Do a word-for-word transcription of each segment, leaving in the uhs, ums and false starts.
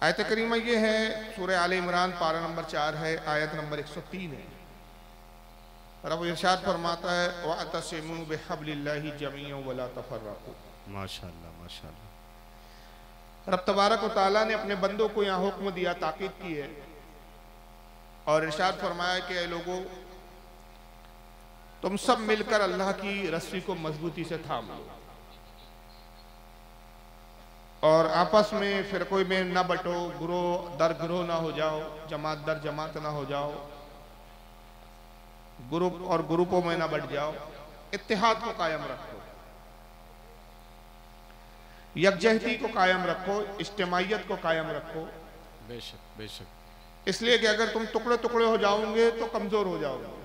आयत करीमा ये है सूरह आले इमरान पारा नंबर चार है, आयत नंबर एक सौ तीन है। रब इरशाद फरमाता है वअतसिमू बिहब्लिल्लाहि जमीअन वला तफर्रकू। माशाअल्लाह माशाअल्लाह। रब तबारक व तआला ने अपने बंदों को यहाँ हुक्म दिया, ताकीद की है और इरशाद फरमाया कि ऐ लोगों, तुम सब मिलकर अल्लाह की रस्सी को मजबूती से थाम लो और आपस में फिरकों में न बटो, गुरोह दर गुरोह ना हो जाओ, जमात दर जमात ना हो जाओ, ग्रुप और ग्रुपों में ना बढ़ जाओ। इत्तेहाद को कायम रखो, यकजहती को कायम रखो, इज्तिमाइयत को कायम रखो। बेशक बेशक। इसलिए कि अगर तुम टुकड़े टुकड़े हो जाओगे तो कमजोर हो जाओगे,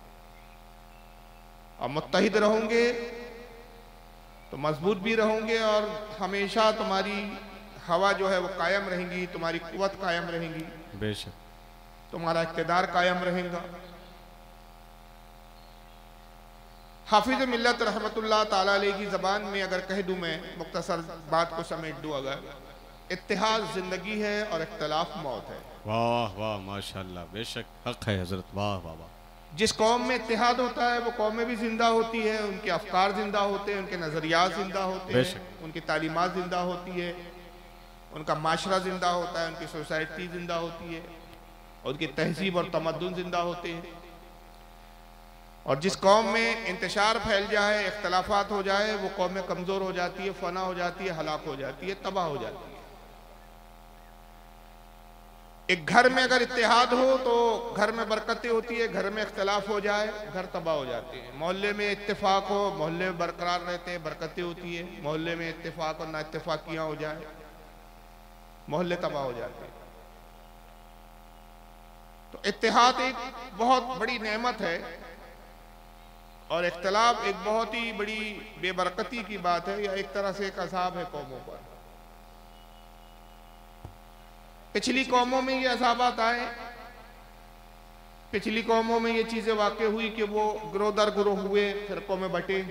और मुत्तहिद रहोगे तो मजबूत भी रहोगे और हमेशा तुम्हारी हवा जो है वो कायम रहेगी, तुम्हारी कुव्वत कायम रहेगी, बेशक तुम्हारा इक़्तिदार कायम रहेगा। हाफिज मिल्लत रहमतुल्लाह ताला अलैह की ज़बान में अगर कह दूं, मैं मुख्तसर बात को समेट दूं, अगर इत्तेहाद जिंदगी है और इख्तलाफ मौत है। वाह वाह माशाअल्लाह, बेशक हक है हजरत, वाह वाह वाह। जिस कौम में इत्तेहाद होता है वो कौमें भी जिंदा होती है, उनके अफकार जिंदा होते हैं, उनके नज़रियात जिंदा होते हैं, उनकी तालीमात जिंदा होती है, उनका माशरा जिंदा होता है, उनकी सोसाइटी जिंदा होती है, उनकी तहजीब और तमद्दुन जिंदा होते हैं। और जिस कौम में इंतशार फैल जाए, इख्तलाफात हो जाए, वो कौमें कमज़ोर हो जाती है, फना हो जाती है, हलाक हो जाती है, तबाह हो जाती है। एक घर में अगर इत्तेहाद हो तो घर में बरकतें होती है, घर में इख्तलाफ हो जाए घर तबाह हो जाते हैं। मोहल्ले में इत्तेफाक हो, मोहल्ले में बरकरार रहते हैं, बरकतें होती है। मोहल्ले में इत्तेफाक और ना इत्तेफाकियाँ हो जाए, मोहल्ले तबाह हो जाते हैं। तो इत्तेहाद एक बहुत बड़ी नेमत है और इख्तलाफ एक बहुत ही बड़ी बेबरकती की बात है, या एक तरह से एक अज़ाब है कौमों पर। पिछली कौमों में ये अज़ाबात आए, पिछली कौमों में ये चीजें वाक़ई हुई कि वो ग्रोह दर ग्रोह हुए, फिरकों में बटे।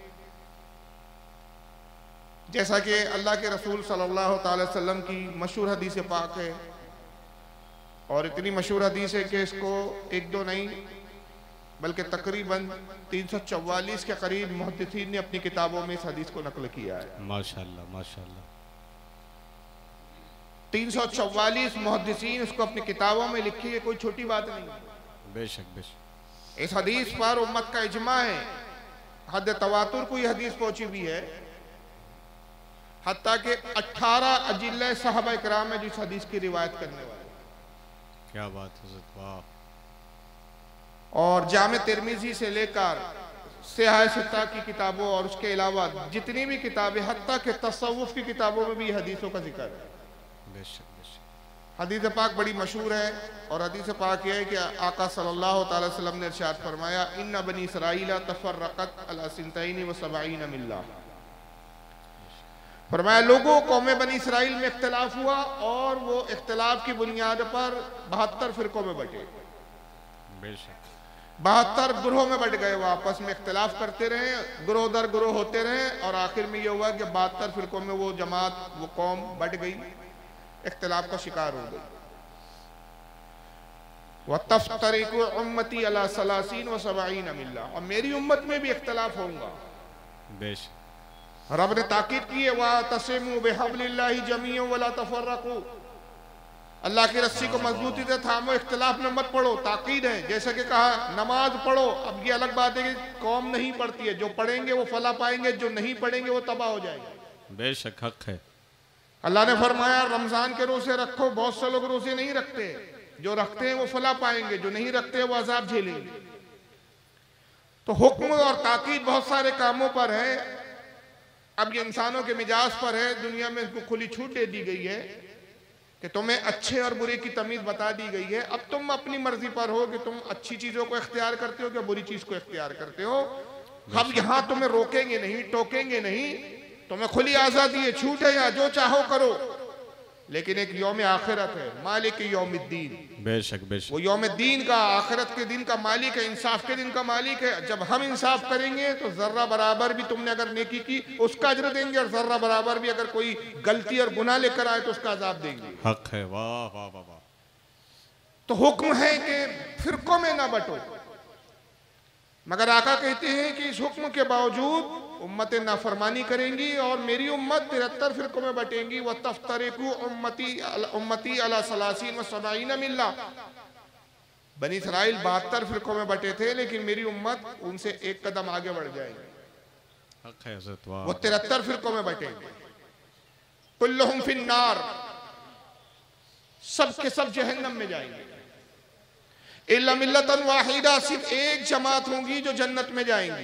जैसा कि अल्लाह के रसूल सल्लल्लाहु अलैहि वसल्लम की मशहूर हदीस पाक है, और इतनी मशहूर हदीस है कि इसको एक दो नहीं बल्कि तकरीबन तीन सौ चौवालीस के करीब मुहद्दिसीन ने अपनी किताबों में इस हदीस को नकल किया है। माशाअल्लाह माशाअल्लाह। तीन सौ चौवालीस मुहद्दिसीन उसको अपनी किताबों में लिखी है, कोई छोटी बात नहीं। बेशक बेशक। इस हदीस पर उम्मत का इजमा है, हद तवातुर को ये हदीस पहुंची हुई है, हत्ता कि अठारह अजिल्ले सहाबा इकराम है जो इस हदीस की रिवायत करने वाले। क्या बात है, वाह। और जामे तिरमिजी से लेकर सिहाह सित्ता की किताबों और उसके अलावा जितनी भी किताबें, हत्ता के तसव्वुफ की किताबों में भी हदीसों का जिक्र है। बेशक बेशक। हदीस पाक बड़ी मशहूर है और हदीस पाक यह है कि आका सल्लल्लाहु अलैहि वसल्लम ने इरशाद फरमाया, इन्ना बनी इसराइल तफर्रक़त अला सिंतैन व सबईन मिल्ला। फरमाया लोगों कौम बनी इसराइल में इख्तलाफ हुआ और वो इख्तलाफ की बुनियाद पर बहत्तर फिरकों में बटे। बेशक। बहत्तर ग्रोह में बट गए, वो आपस में इख्तलाफ करते रहे, ग्रोह दर ग्रोह होते रहे, और आखिर में ये हुआ कि बहत्तर फिरकों में वो जमात, वो कौम बट गई, इख्तलाफ का शिकार हो गई। व तफ्तरिकु उम्मती अला सलासीन व सबईन मिल्ला, और मेरी उम्मत में भी इख्तलाफ होगा। बेशक। रब ने ताकीद की है, वअतसिमू बिहब्लिल्लाहि जमीअन वला तफर्रकू, अल्लाह की रस्सी को मजबूती से थामो, इख्तलाफ में मत पढ़ो। ताकीद है, जैसे कि कहा नमाज पढ़ो। अब ये अलग बात है कि कौम नहीं पढ़ती है, जो पढ़ेंगे वो फला पाएंगे, जो नहीं पढ़ेंगे वो तबाह हो जाएंगे। बेशक हक है। अल्लाह ने फरमाया रमजान के रोजे रखो, बहुत से लोग रोजे नहीं रखते, जो रखते हैं वो फला पाएंगे, जो नहीं रखते हैं वो अजाब झेलेंगे। तो हुक्म और ताकीद बहुत सारे कामों पर है। अब ये इंसानों के मिजाज पर है, दुनिया में इसको खुली छूट दे दी गई है कि तुम्हें अच्छे और बुरे की तमीज बता दी गई है। अब तुम अपनी मर्जी पर हो कि तुम अच्छी चीजों को इख्तियार करते हो कि बुरी चीज को इख्तियार करते हो। हम यहाँ तुम्हें रोकेंगे नहीं, टोकेंगे नहीं, तुम्हें खुली आजादी है, छूट है, यहाँ जो चाहो करो, लेकिन एक यौम आखिरत है, मालिक यौमिद्दीन। बेशक बेशक। वो यौम दीन का, आखिरत के दिन का मालिक है, इंसाफ के दिन का मालिक है। जब हम इंसाफ करेंगे तो जर्रा बराबर भी तुमने अगर नेकी की उसका अजर देंगे, और जर्रा बराबर भी अगर कोई गलती और गुनाह लेकर आए तो उसका अजाब देंगे। हक है। वाह वाह वाह वाह। तो हुक्म है कि फिरकों में ना बटो, मगर आका कहते हैं कि इस हुक्म के बावजूद उम्मतें नाफरमानी करेंगी और मेरी उम्मत तिहत्तर फिरकों में बटेंगी। वह तफ्तरिकु उम्मती उम्मती अला सलासीन व सबाईन मिल्ला। बनी इसराइल बहत्तर फिरकों में बटे थे, लेकिन मेरी उम्मत उनसे एक कदम आगे बढ़ जाएगी। हक है हजरत। वाह। वो तिहत्तर फिरकों में बटेंगे। कुल्लुहुम फिन्नार, सब के सब जहन्नम में जाएंगे। इल्ला मिल्लतन वाहिदा, सिर्फ एक जमात होंगी जो जन्नत में जाएंगी।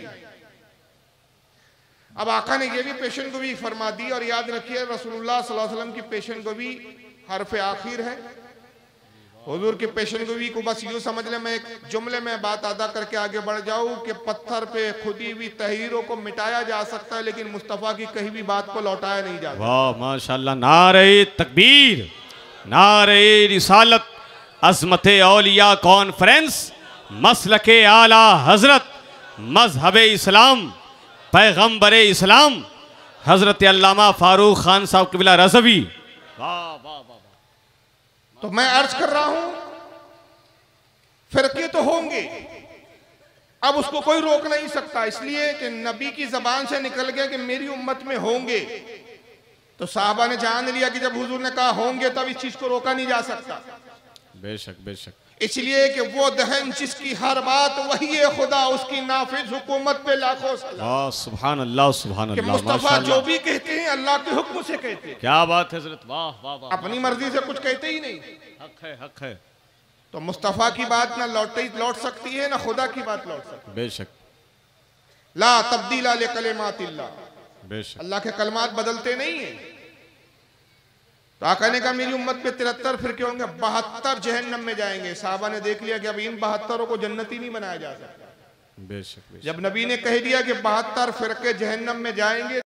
अब आका ने यह भी पेशन गोई फरमा दी, और याद रखिए रसूलुल्लाह सल्लल्लाहु अलैहि वसल्लम की पेशन गोई हरफ आखिर है। हुजूर की पेशन गोई को बस यूं समझ ले, मैं एक जुमले में बात अदा करके आगे बढ़ जाऊं कि पत्थर पे खुदी हुई तहरीरों को मिटाया जा सकता है, लेकिन मुस्तफ़ा की कही भी बात को लौटाया नहीं जा सकता। वाह माशाल्लाह। नारे तकबीर, नारे रिसालत, अज़मत औलिया कॉन्फ्रेंस, मसलके आला हजरत, मजहब इस्लाम, पैगम्बर इस्लाम हजरत अल्लामा फारूक खान साहब क़िबला रज़वी। वाह वाह वाह। तो मैं अर्ज कर रहा हूं, फिरके तो होंगे, अब उसको कोई रोक नहीं सकता, इसलिए कि नबी की जबान से निकल गया कि मेरी उम्मत में होंगे। तो साहबा ने जान लिया कि जब हुजूर ने कहा होंगे, तब इस चीज को रोका नहीं जा सकता। बेशक बेशक। इसलिए कि वो दहन जिसकी हर बात वही है खुदा, उसकी नाफिज हुकूमत पे लाखों सलाम। सुभान अल्लाह सुभान कि अल्लाह। मुस्तफा जो भी कहते हैं अल्लाह के हुक्म से कहते हैं। क्या बात है हजरत। वाह वाह वाह। अपनी मर्जी से कुछ कहते ही नहीं। हक है हक है। तो मुस्तफा की बात ना लौट लौट सकती है, ना खुदा की बात लौट सकती है। बेशक। ला तब्दीला ले कलिमातिल्लाह, बेशक। अल्लाह के कलमात बदलते नहीं है। तो आका ने कहा मेरी उम्मत पे तिहत्तर फिरके होंगे, बहत्तर जहन्नम में जाएंगे। साहबा ने देख लिया कि अब इन बहत्तरों को जन्नती नहीं बनाया जा सकता। बेशक बेशक। जब नबी ने कह दिया कि बहत्तर फिरके जहन्नम में जाएंगे,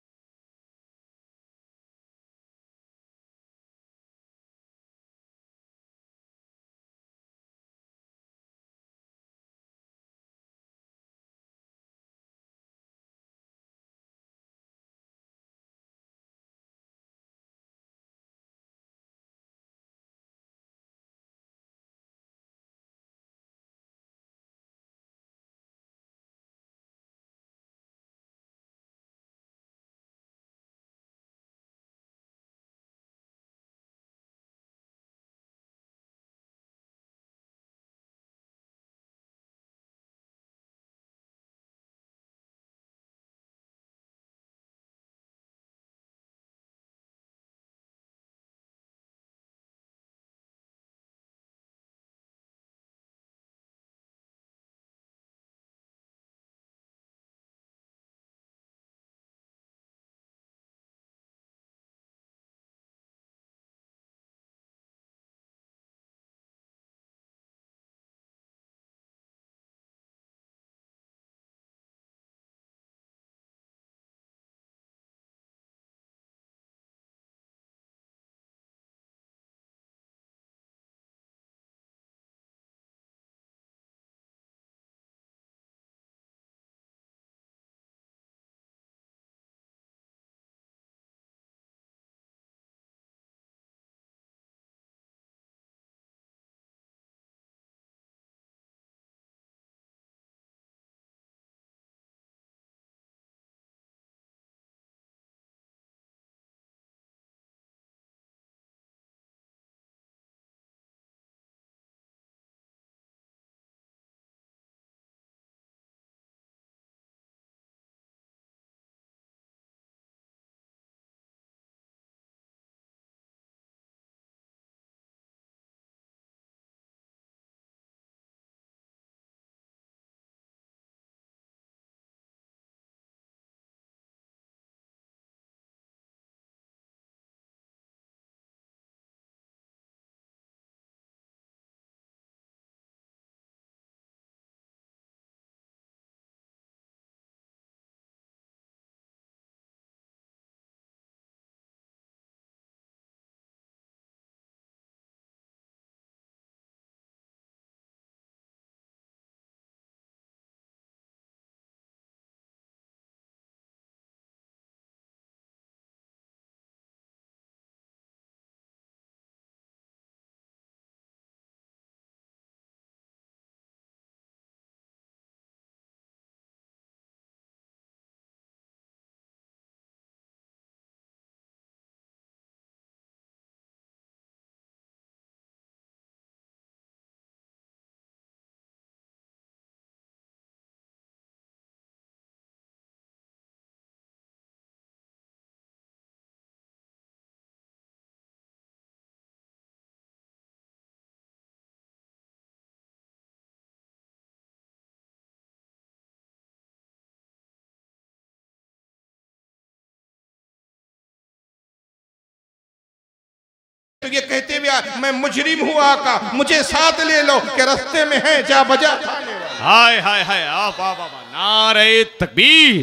तो ये कहते हुए मैं मुजरिम हूँ आका, मुझे साथ ले लो कि रास्ते में है जा बजा। हाय हाय हाय आप आप आप नारे तकबीर,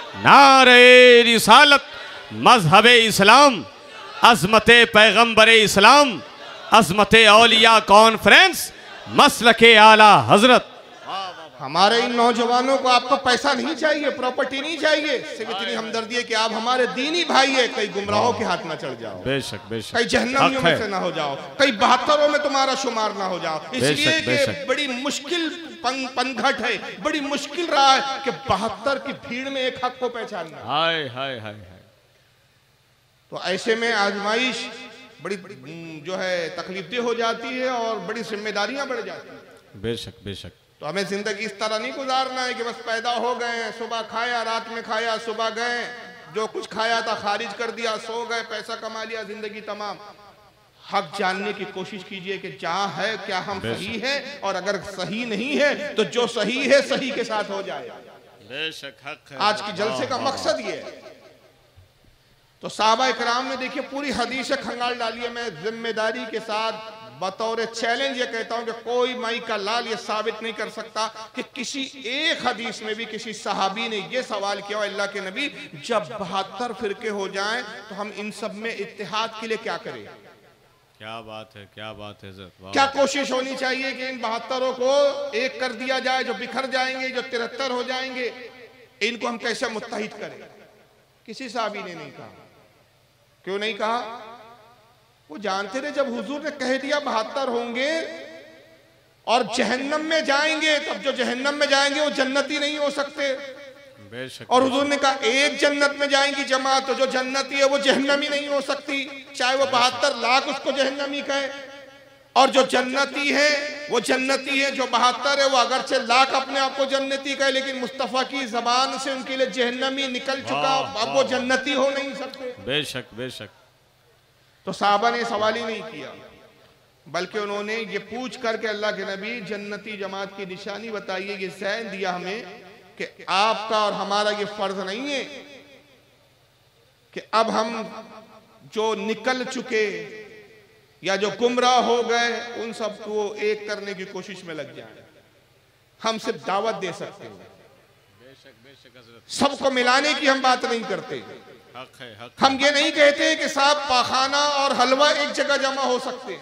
नारे रिसालत, मजहब इस्लाम, अजमत पैगंबर इस्लाम, अजमत औलिया कॉन्फ्रेंस, मसलके आला हजरत। हमारे इन नौजवानों को आपको पैसा नहीं चाहिए, प्रॉपर्टी नहीं चाहिए, सिर्फ इतनी हमदर्दी है कि आप हमारे दीनी भाई है, कई गुमराहों के हाथ ना चढ़ जाओ, बेशक बेशक, कई जहन्नमियों में से ना हो जाओ, कई बहत्तरों में तुम्हारा शुमार ना हो जाओ। इसलिए कि बड़ी मुश्किल पनघट है, बड़ी मुश्किल रहा है कि बहत्तर की भीड़ में एक हक को पहचानना। हाय हाय हाय। तो ऐसे में आजमाइश बड़ी जो है तकलीफदेह हो जाती है और बड़ी जिम्मेदारियां बढ़ जाती है। बेशक बेशक। तो हमें जिंदगी इस तरह नहीं गुजारना है कि बस पैदा हो गए, सुबह खाया, रात में खाया, सुबह गए, जो कुछ खाया था खारिज कर दिया, सो गए, पैसा कमा लिया, जिंदगी तमाम। हक जानने की कोशिश कीजिए कि जहां है क्या हम सही है, और अगर सही नहीं है तो जो सही है सही के साथ हो जाए। बेशक हक है। आज की जलसे का मकसद ये है। तो साहबा इकराम ने देखिए पूरी हदीस खंगाल डाली है। मैं जिम्मेदारी के साथ बतौर चैलेंज ये कहता हूं कि कोई माई का लाल ये साबित नहीं कर सकता कि किसी एक हदीस में भी किसी सहाबी ने ये सवाल किया, अल्लाह के नबी जब बहत्तर फिरके हो जाएं तो हम इन सब में इत्तेहाद के लिए क्या करें। क्या बात है, क्या बात है, क्या कोशिश होनी चाहिए कि इन बहत्तरों को एक कर दिया जाए, जो बिखर जाएंगे, जो तिहत्तर हो जाएंगे, इनको हम कैसे मुत्तहिद करें। किसी सहाबी ने नहीं कहा। क्यों नहीं कहा? वो जानते थे जब हुजूर ने कह दिया बहत्तर होंगे और जहन्नम में जाएंगे, तब जो जहन्नम में जाएंगे वो जन्नती नहीं हो सकते। और हुजूर ने कहा एक जन्नत में जाएंगी जमात, तो जो जन्नती है वो जहन्नमी नहीं हो सकती, चाहे वो बहत्तर लाख उसको जहन्नमी कहे। और जो जन्नती है वो जन्नती है, जो बहत्तर है वो अगरचे लाख अपने आप को जन्नती कहे, लेकिन मुस्तफा की जबान से उनके लिए जहन्नमी निकल चुका, अब वो जन्नती हो नहीं सकते। बेशक बेशक। तो साहबा ने सवाल ही नहीं किया, बल्कि उन्होंने ये पूछ करके अल्लाह के नबी जन्नती जमात की निशानी बताइए, ये ज़हन दिया हमें कि आपका और हमारा ये फर्ज नहीं है कि अब हम जो निकल चुके या जो गुमराह हो गए उन सबको एक करने की कोशिश में लग जाए। हम सिर्फ दावत दे सकते हैं, सबको मिलाने की हम बात नहीं करते। हक है, हक हम ये नहीं कहते कि साहब पाखाना और हलवा एक जगह जमा हो सकते,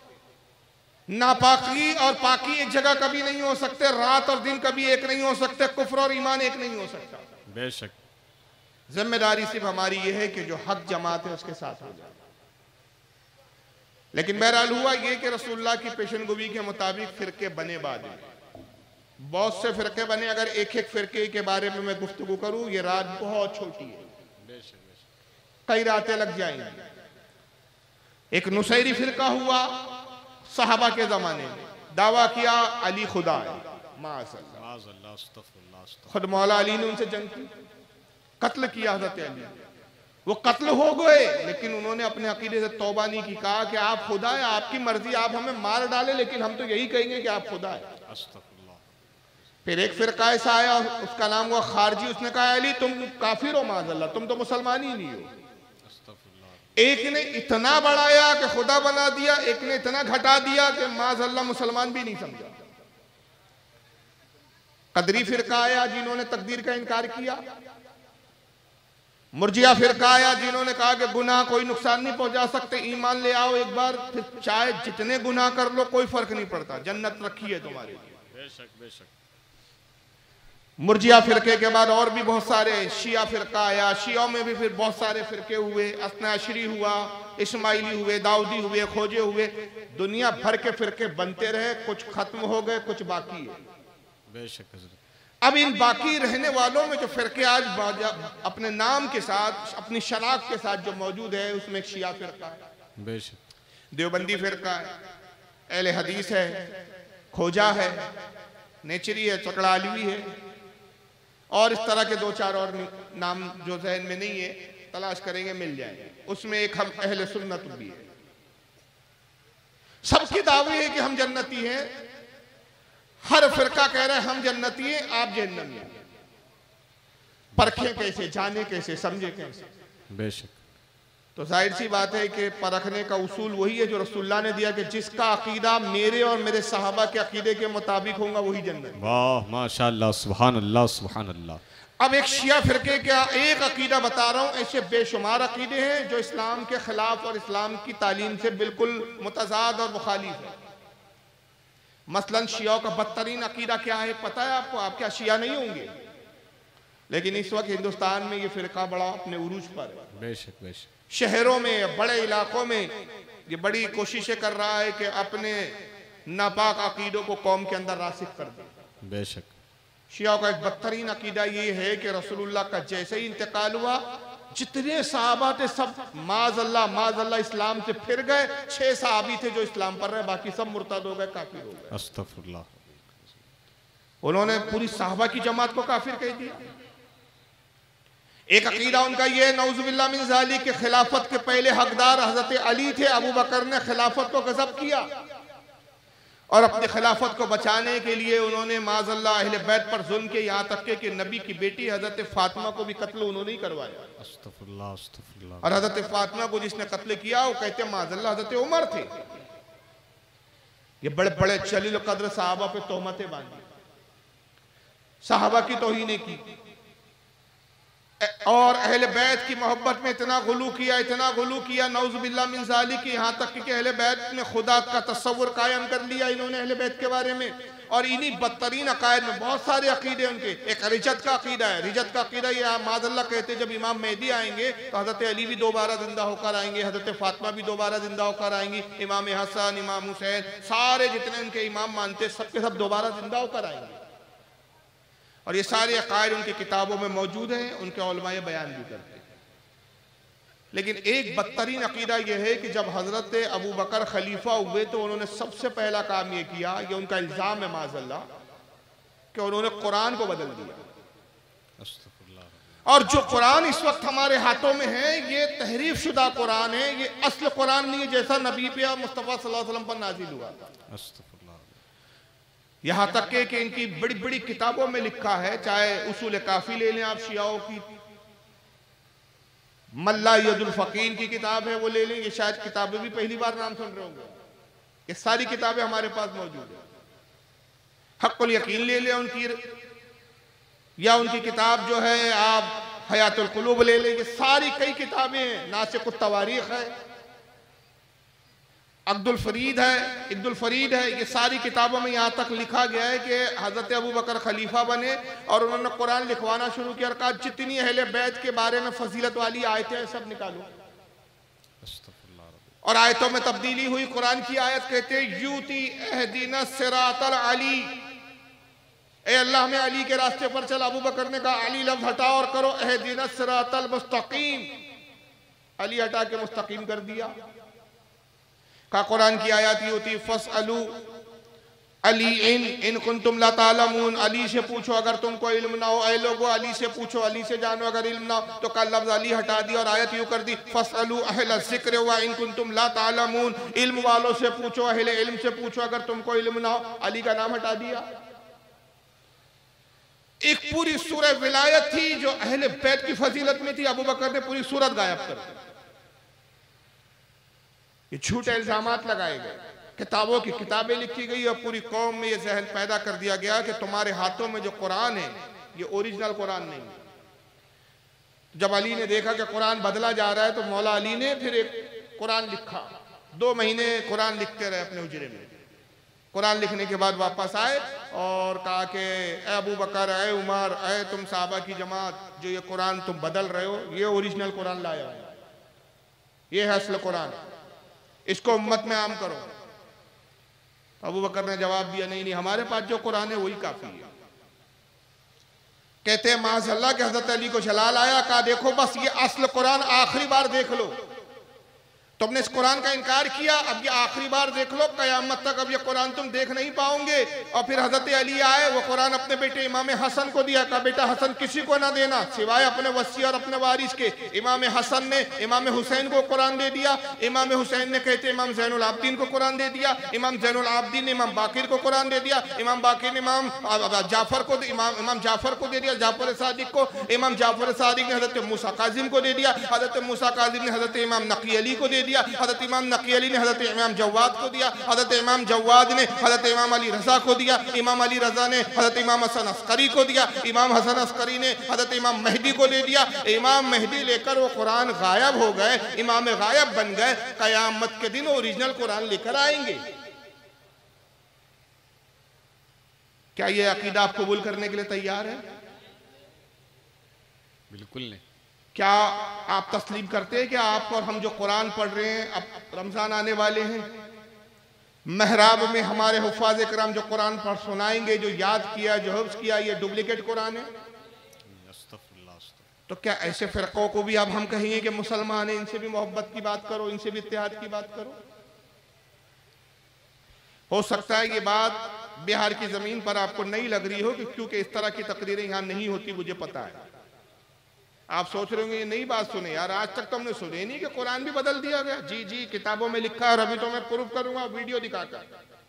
नापाकी और पाकी एक जगह कभी नहीं हो सकते, रात और दिन कभी एक नहीं हो सकते, कुफ्र और ईमान एक नहीं हो सकता। बेशक। जिम्मेदारी सिर्फ हमारी ये है कि जो हक जमात है उसके साथ हो जाए। लेकिन बहरहाल हुआ ये कि रसूलुल्लाह की पेशनगोई के मुताबिक फिरके बने बाद में बहुत से फिरके बने। अगर एक एक फिरके के बारे में मैं गुफ्तगू करूं, ये रात बहुत छोटी है, कई रातें लग जाएंगी। एक नुसैरी फिरका हुआ सहाबा के जमाने में, दावा किया अली खुदा है, खुद मौला अली ने उनसे जंग की, कत्ल किया हजरत अली। वो कत्ल हो गए, लेकिन उन्होंने अपने अकीदे से तौबा नहीं की, कहा कि आप खुदा है, आपकी मर्जी, आप हमें मार डाले, लेकिन हम तो यही कहेंगे कि आप खुदा है। फिर एक फिरका ऐसा आया, उसका नाम हुआ खारजी, उसने कहा अली तुम काफिर हो, माज़अल्लाह तुम तो मुसलमान ही नहीं हो। एक ने इतना बढ़ाया कि खुदा बना दिया, एक ने इतना घटा दिया कि माज़अल्लाह मुसलमान भी नहीं समझा। कदरी फिरका आया जिन्होंने तकदीर का इनकार किया। मुर्जिया फिरका आया जिन्होंने कहा कि गुनाह कोई नुकसान नहीं पहुंचा सकते, ईमान ले आओ एक बार, फिर चाहे जितने गुनाह कर लो कोई फर्क नहीं पड़ता, जन्नत रखी है तुम्हारे लिए। बेशक बेशक। मुर्जिया फिरके के बाद और भी बहुत सारे, शिया फिरका आया, शियों में भी फिर बहुत सारे फिरके हुए, असनाशरी हुआ, इस्माइली हुए, दाऊदी हुए, खोजे हुए, दुनिया भर के फिरके बनते रहे, कुछ खत्म हो गए, कुछ बाकी है। बेशक। अब इन बाकी रहने वालों में जो फिरके आज अपने नाम के साथ, अपनी शनाख्त के साथ जो मौजूद है, उसमें एक शिया फिरका है, बेशक, देवबंदी फिरका है, अहले हदीस है, खोजा है, नेचरी है, चकड़ालवी है, और इस तरह के दो चार और नाम जो ज़हन में नहीं है, तलाश करेंगे मिल जाएंगे। उसमें एक हम अहले सुन्नत भी है। सबकी दावे है कि हम जन्नती हैं, हर फिरका कह रहा है हम जन्नती हैं, आप जहन्नमी हैं। परखें कैसे, जाने कैसे, समझे कैसे? बेशक। तो जाहिर सी बात है कि परखने का उसूल वही है जो रसूलुल्लाह ने दिया कि जिसका अकीदा मेरे और मेरे सहाबा के अकीदे के मुताबिक होगा वही जन्नत। वाह माशाल्लाह, सुभान अल्लाह, सुभान अल्लाह। अब एक शिया फिरके का एक अकीदा बता रहा हूँ, ऐसे बेशुमार अकीदे हैं जो इस्लाम के खिलाफ और इस्लाम की तालीम से बिल्कुल मुतजाद और मुखालिफ है। मसलन शियाओं का बदतरीन अकीदा क्या है पता है आपको? आप क्या शिया नहीं होंगे, लेकिन इस वक्त हिंदुस्तान में ये फिरका बड़ा अपने उरूज पर है। बेशक बेशक। शहरों में, बड़े इलाकों में ये बड़ी कोशिशें कर रहा है कि अपने नापाक अकीदों को कौम के अंदर रासिख कर दे। बेशक। शियाओं का एक बदतरीन अकीदा ये है कि रसूलुल्लाह का जैसे ही इंतकाल हुआ जितने सहाबा थे सब माज़अल्लाह माज़अल्लाह इस्लाम से फिर गए। छह सहाबी थे जो इस्लाम पर रहे, बाकी सब मुर्तद हो गए, काफिर हो गए। अस्तगफुरुल्लाह। उन्होंने पूरी सहाबा की जमात को काफिर कह दिया। एक अकीदा उनका ये नऊजुबिल्लाह मिन ज़ालिक के खिलाफत के पहले हकदार हजरत अली थे। अबू बकर ने खिलाफत को गज़ब किया और अपनी खिलाफत को बचाने के लिए उन्होंने माज़अल्लाह अहले बैत पर जुल्म के, यहाँ तक के कि नबी की बेटी हजरत फातिमा को भी कत्ल उन्होंने ही करवाया। अस्तगफुरुल्लाह, अस्तगफुरुल्लाह। और हजरत फातिमा को जिसने कत्ल किया वो कहते माज़अल्लाह हजरत उमर थे। ये बड़े बड़े जलील कद्र सहाबा पे तोहमतें बांधी, सहाबा की तौहीन की और अहले बैत की मोहब्बत में इतना गुलू किया, इतना गुलू किया नौजुबिल्लाह मिन ज़ालिक की, यहाँ तक कि अहले बैत ने खुदा का तस्वुर कायम कर लिया इन्होंने अहले बैत के बारे में। और इन्हीं बदतरीन अकायद में बहुत सारे अकीदे उनके। एक रिजत का अकीदा है। रिजत का अकीदा ये माज़अल्लाह कहते जब इमाम मेहदी आएंगे तो हज़रत अली भी दोबारा जिंदा होकर आएंगे, हज़रत फातिमा भी दोबारा जिंदा होकर आएंगी, इमाम हसन, इमाम हुसैन, सारे जितने उनके इमाम मानते सब के सब दोबारा जिंदा होकर आएंगे। और ये सारे अकायद उनकी किताबों में मौजूद हैं, उनके उलमाए बयान भी करते हैं। लेकिन एक बदतरीन अकीदा यह है कि जब हजरत अबू बकर खलीफा हुए तो उन्होंने सबसे पहला काम यह किया, ये उनका इल्ज़ाम है माज़अल्लाह, कि उन्होंने कुरान को बदल दिया। और जो कुरान इस वक्त हमारे हाथों में है ये तहरीफ शुदा कुरान है, ये असल कुरान नहीं है जैसा नबी पे और मुस्तफ़ा सल्लल्लाहु अलैहि वसल्लम पर नाजिल हुआ था। यहाँ तक के कि इनकी बड़ी बड़ी किताबों में लिखा है, चाहे उसूल काफ़ी ले लें आप शियाओं की, मल्ला यदुल फकीन की किताब है वो ले लें, ये शायद किताबें भी पहली बार नाम सुन रहे होंगे, ये सारी किताबें हमारे पास मौजूद है। हक़्क़ुल यकीन ले लें उनकी, या उनकी किताब जो है आप हयातुल क़ुलूब ले लें, ये सारी कई किताबें हैं। नासिकुत तवारीख़ है, अब्दुल फरीद है, इब्दुल फरीद है, ये सारी किताबों में यहाँ तक लिखा गया है कि हज़रत अबू बकर खलीफा बने और उन्होंने कुरान लिखवाना शुरू किया और कहा जितनी अहले बैत के बारे में फजीलत वाली आयतें हैं सब निकालो। और आयतों में तब्दीली हुई। कुरान की आयत कहते यूती अहदीना सिरातल अली, ए अल्लाह में अली के रास्ते पर चल। अबू बकर ने कहा अली लफ्ज़ हटाओ और करो अहदीना सिरातल मुस्तकीम, अली हटा के मुस्तकीम कर दिया। का कुरान की आयत ये होती फसअलू अली इन इन कुंतुम ला तालमून, अली से पूछो अगर तुमको इल्म ना हो, ऐ लोगो अली से पूछो, अली से जानो अगर इल्म ना हो। तो कल लफ्ज़ अली हटा दिया और आयत यूं कर दी फसअलू अहल ज़िक्र व इन कुंतुम ला तालमून, इल्म वालों से पूछो, अहले इल्म से पूछो अगर तुमको इल्म ना हो। अली का नाम हटा दिया। एक पूरी सूरह विलायत थी जो अहले बैत की फजीलत में थी, अबू बकर ने पूरी सूरत गायब कर दी। ये झूठे इल्जामात लगाए गए, किताबों की किताबें लिखी गई और पूरी कौम में ये जहन पैदा कर दिया गया कि तुम्हारे हाथों में जो कुरान है ये ओरिजिनल कुरान नहीं है। जब अली ने देखा कि कुरान बदला जा रहा है तो मौला अली ने फिर एक कुरान लिखा। दो महीने कुरान लिखते रहे अपने हुजरे में। कुरान लिखने के बाद वापस आए और कहा कि ए अबू बकर, ए उमर, ए तुम साहबा की जमात, जो ये कुरान तुम बदल रहे हो ये ओरिजिनल कुरान लाया है, ये है असल कुरान, इसको उम्मत में आम करो। तो अबू बकर ने जवाब दिया नहीं नहीं हमारे पास जो कुरान है वही काफी है। कहते हैं माज़अल्लाह के हजरत अली को जलाल आया, कहा देखो बस ये असल कुरान आखिरी बार देख लो। तुमने इस कुरान का इनकार किया, अब ये आखिरी बार देख लो, कयामत तक अब ये कुरान तुम देख नहीं पाओगे। और फिर हजरत अली आए, वो कुरान अपने बेटे इमाम हसन को दिया, कहा बेटा हसन किसी को ना देना सिवाय अपने वसी और अपने वारिस के। इमाम हसन ने इमाम हुसैन को कुरान दे दिया, इमाम हुसैन ने कहते इमाम ज़ैनुल आबदीन को कुरान दे दिया, इमाम ज़ैनुल आबदीन ने इमाम बाकिर को कुरान दे दिया, इमाम बाकिर ने इमाम जाफर को इमाम इमाम जाफर को दे दिया, जाफर सादिक को, इमाम जाफर सादिक ने हजरत मूसा काजिम को दे दिया, हजरत मूसा काजिम ने हजरत इमाम नकी अली को दे दिया, हजरत इमाम नकी अली ने हजरत इमाम जवाद को दिया, हजरत इमाम जवाद ने हजरत इमाम अली रजा को दिया, इमाम अली रजा ने हजरत इमाम हसन अस्करी को दिया, इमाम हसन अस्करी ने हजरत इमाम मेहदी को दे दिया। इमाम मेहदी लेकर वो कुरान गायब हो गए, इमाम गायब बन गए। कयामत के दिन ओरिजिनल कुरान लेकर आएंगे। क्या ये अकीदा आप कबूल करने के लिए तैयार है? बिल्कुल नहीं। क्या आप तस्लीम करते हैं कि आप और हम जो कुरान पढ़ रहे हैं, अब रमजान आने वाले हैं, महराब में हमारे हुफ़ाज़ इकराम जो कुरान पढ़ सुनाएंगे, जो याद किया, जो हिफ्ज़ किया, ये डुप्लीकेट कुरान है? तो क्या ऐसे फ़िरक़ों को भी अब हम कहेंगे कि मुसलमान हैं, इनसे भी मोहब्बत की बात करो, इनसे भी इत्तेहाद की बात करो? हो सकता है ये बात बिहार की ज़मीन पर आपको नहीं लग रही हो, क्योंकि इस तरह की तकरीरें यहाँ नहीं होती, मुझे पता है। आप सोच रहे होंगे ये नई बात सुने यार, आज तक तो हमने सुने नहीं कि कुरान भी बदल दिया गया। जी जी किताबों में लिखा है, अभी तो मैं प्रूफ करूंगा वीडियो दिखाकर।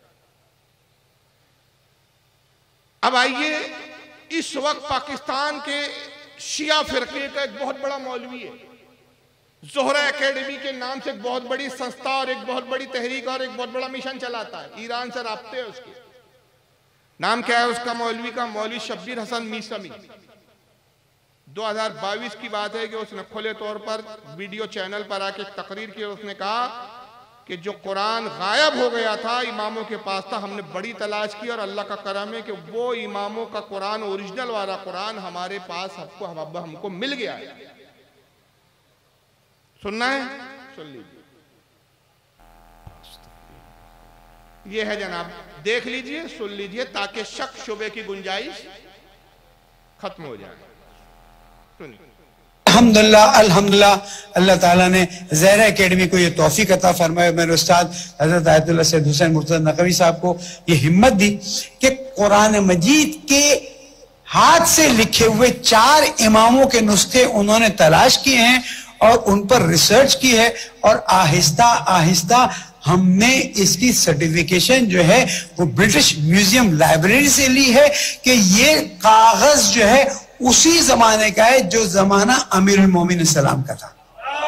अब आइए, इस वक्त पाकिस्तान के शिया फिरके का एक बहुत बड़ा मौलवी है, ज़ोहरा एकेडमी के नाम से एक बहुत बड़ी संस्था और एक बहुत बड़ी तहरीक और एक बहुत बड़ा मिशन चलाता है, ईरान से राब्ते है उसके। नाम क्या है उसका मौलवी का? मौलवी शब्बीर हसन मीसमी। दो हज़ार बाईस की बात है कि उसने खुले तौर पर वीडियो चैनल पर आके तकरीर की। उसने कहा कि जो कुरान गायब हो गया था, इमामों के पास था, हमने बड़ी तलाश की और अल्लाह का करम है कि वो इमामों का कुरान, ओरिजिनल वाला कुरान हमारे पास हमको हम, हमको मिल गया है। सुनना है? सुन लीजिए, ये है जनाब, देख लीजिए, सुन लीजिए, ताकि शक शुबे की गुंजाइश खत्म हो जाए। अल्हम्दुलिल्लाह अल्हम्दुलिल्लाह अल्लाह ताला ने ज़हरा एकेडमी को ये तौफीक अता फरमाया, मेरे उस्ताद हज़रत आयतुल्लाह सैयद हुसैन मुर्तज़ा नक़वी साहब को ये हिम्मत दी कि कुरान मजीद के हाथ से लिखे हुए चार इमामों के नुस्खे उन्होंने तलाश किए हैं और उन पर रिसर्च की है, और आहिस्ता आहिस्ता हमने इसकी सर्टिफिकेशन जो है वो ब्रिटिश म्यूजियम लाइब्रेरी से ली है कि ये कागज जो है उसी जमाने का है जो जमाना अमीरुल मोमिन सलाम का था।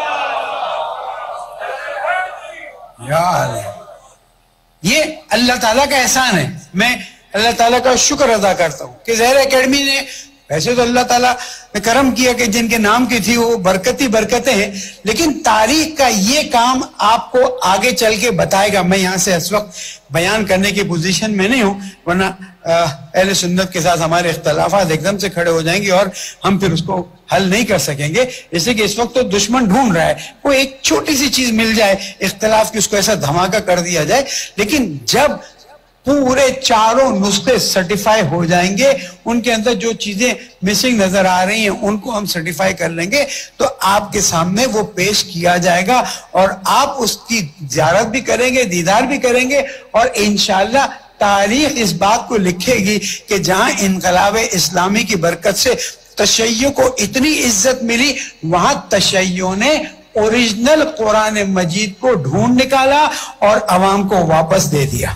यार ये अल्लाह ताला का एहसान है। मैं अल्लाह ताला का शुक्र अदा करता हूं कि ज़हरा एकेडमी ने, वैसे तो अल्लाह ताला ने करम किया कि जिनके नाम की थी वो बरकती बरकतें हैं, लेकिन तारीख का ये काम आपको आगे चल के बताएगा। मैं यहां से इस वक्त बयान करने की पोजीशन में नहीं हूं, वरना अहले सुन्नत के साथ हमारे इख्तलाफात एकदम से खड़े हो जाएंगे और हम फिर उसको हल नहीं कर सकेंगे। इसलिए कि इस वक्त तो दुश्मन ढूंढ रहा है, वो एक छोटी सी चीज मिल जाए इख्तलाफ की, उसको ऐसा धमाका कर दिया जाए। लेकिन जब पूरे चारों नुस्खे सर्टिफाई हो जाएंगे, उनके अंदर जो चीजें मिसिंग नजर आ रही हैं उनको हम सर्टिफाई कर लेंगे, तो आपके सामने वो पेश किया जाएगा और आप उसकी ज़ियारत भी करेंगे, दीदार भी करेंगे, और इंशाअल्लाह तारीख इस बात को लिखेगी कि जहां इनकलाब इस्लामी की बरकत से तशय्यो को इतनी इज्जत मिली, वहां तशय्यो ने ओरिजिनल कुरान मजीद को ढूंढ निकाला और अवाम को वापस दे दिया।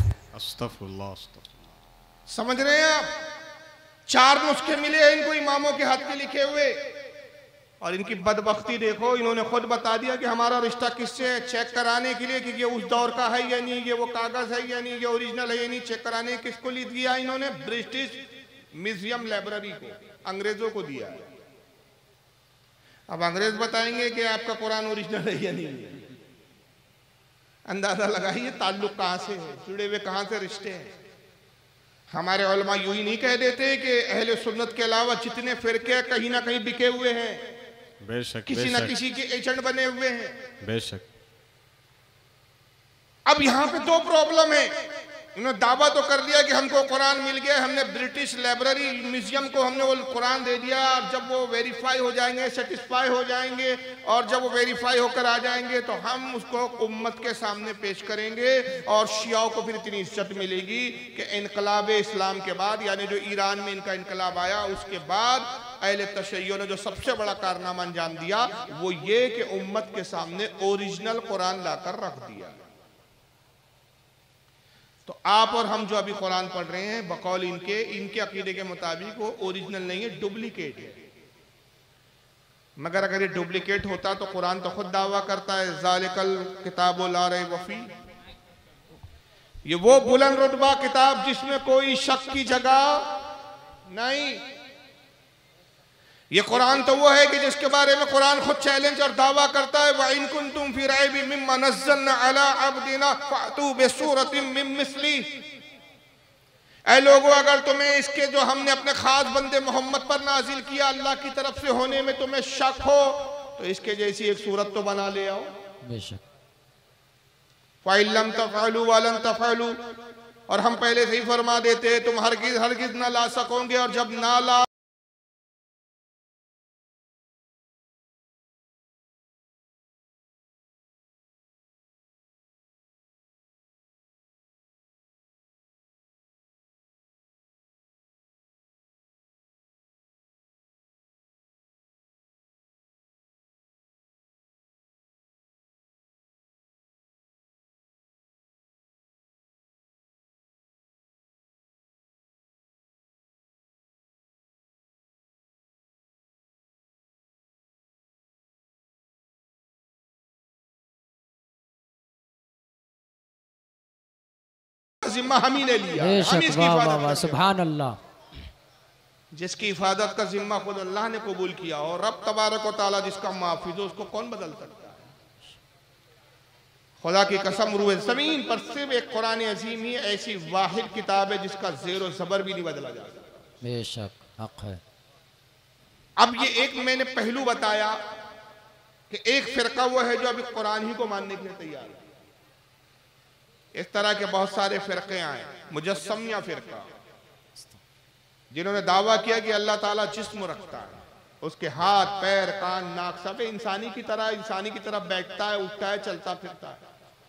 समझ रहे हैं आप? चार नुस्खे मिले हैं इनको इमामों के हाथ के लिखे हुए, और इनकी बदबख्ती देखो, इन्होंने खुद बता दिया कि हमारा रिश्ता किससे है, चेक कराने के लिए कि ये उस दौर का है या नहीं, ये वो कागज है या नहीं, ये ओरिजिनल है या नहीं, चेक कराने किसको ली दिया इन्होंने? ब्रिटिश म्यूजियम लाइब्रेरी को, अंग्रेजों को दिया। अब अंग्रेज बताएंगे कि आपका कुरान ओरिजिनल है या नहीं। अंदाजा लगाइए ताल्लुक कहां से है, जुड़े हुए कहां से रिश्ते हैं। हमारे उलमा यूं ही नहीं कह देते कि अहले सुन्नत के अलावा जितने फिरके कहीं ना कहीं बिके हुए हैं, बेशक, किसी बेशक, ना किसी के एजेंट बने हुए हैं। बेशक। अब यहां पे दो प्रॉब्लम है। उन्होंने दावा तो कर दिया कि हमको कुरान मिल गया, हमने ब्रिटिश लाइब्रेरी म्यूजियम को हमने वो कुरान दे दिया, और जब वो वेरीफाई हो जाएंगे, सेटिस्फाई हो जाएंगे, और जब वो वेरीफाई होकर आ जाएंगे तो हम उसको उम्मत के सामने पेश करेंगे, और शियाओं को फिर इतनी इज्जत मिलेगी कि इनकलाब इस्लाम के बाद, यानी जो ईरान में इनका इनकलाब आया उसके बाद अहले तशय्युओं ने जो सबसे बड़ा कारनामा अंजाम दिया वो ये कि उम्मत के सामने ओरिजिनल कुरान लाकर रख दिया। तो आप और हम जो अभी कुरान पढ़ रहे हैं बकौल इनके इनके अकीदे के मुताबिक वो ओरिजिनल नहीं है, डुप्लीकेट है। मगर अगर ये डुप्लीकेट होता तो कुरान तो खुद दावा करता है ज़ालिकल किताबु ला रैब फीह, ये वो बुलंद रुतबा किताब जिसमें कोई शक की जगह नहीं। ये कुरान तो वो है कि जिसके बारे में कुरान खुद चैलेंज और दावा करता है व इन कुंतुम फी रैबिम मिम्मा नज़्ज़लना अला अब्दिना फ़अतू बिसूरतिम मिन मिस्ली, ऐ लोगों अगर तुम्हें इसके जो हमने अपने खास बंदे मोहम्मद पर नाजिल किया अल्लाह की तरफ से होने में तुम्हें शक हो तो इसके जैसी एक सूरत तो बना ले आओ। बेशक फ़इन लम तफ़अलू वलन तफ़अलू, और हम पहले से ही फरमा देते तुम हरगिज़ हरगिज़ ना ला सकोगे, और जब ना ला जिम्मा हम ही ले लिया, हम ही इसकी हिफाजत, सुभान अल्लाह, जिसकी हिफाजत का जिम्मा खुद अल्लाह ने कबूल किया, और रब तबारक व तआला जिसका माफिज हो उसको कौन बदल सकता है। खुदा की कसम रूह ज़मीन पर सिर्फ एक कुरान अजीम ही ऐसी वाहिद किताब है जिसका ज़ेर और ज़बर भी नहीं बदला जा सकता। बेशक हक है। अब ये एक मैंने पहलू बताया कि एक फिरका वो है जो अभी कुरान ही को मानने के लिए तैयार है। इस तरह के बहुत सारे फिरके आए, मुजस्समिया फिरका, जिन्होंने दावा किया कि अल्लाह ताला जिस्म रखता है, उसके हाथ पैर कान नाक सब इंसानी की तरह इंसानी की तरह बैठता है, उठता है, चलता फिरता है।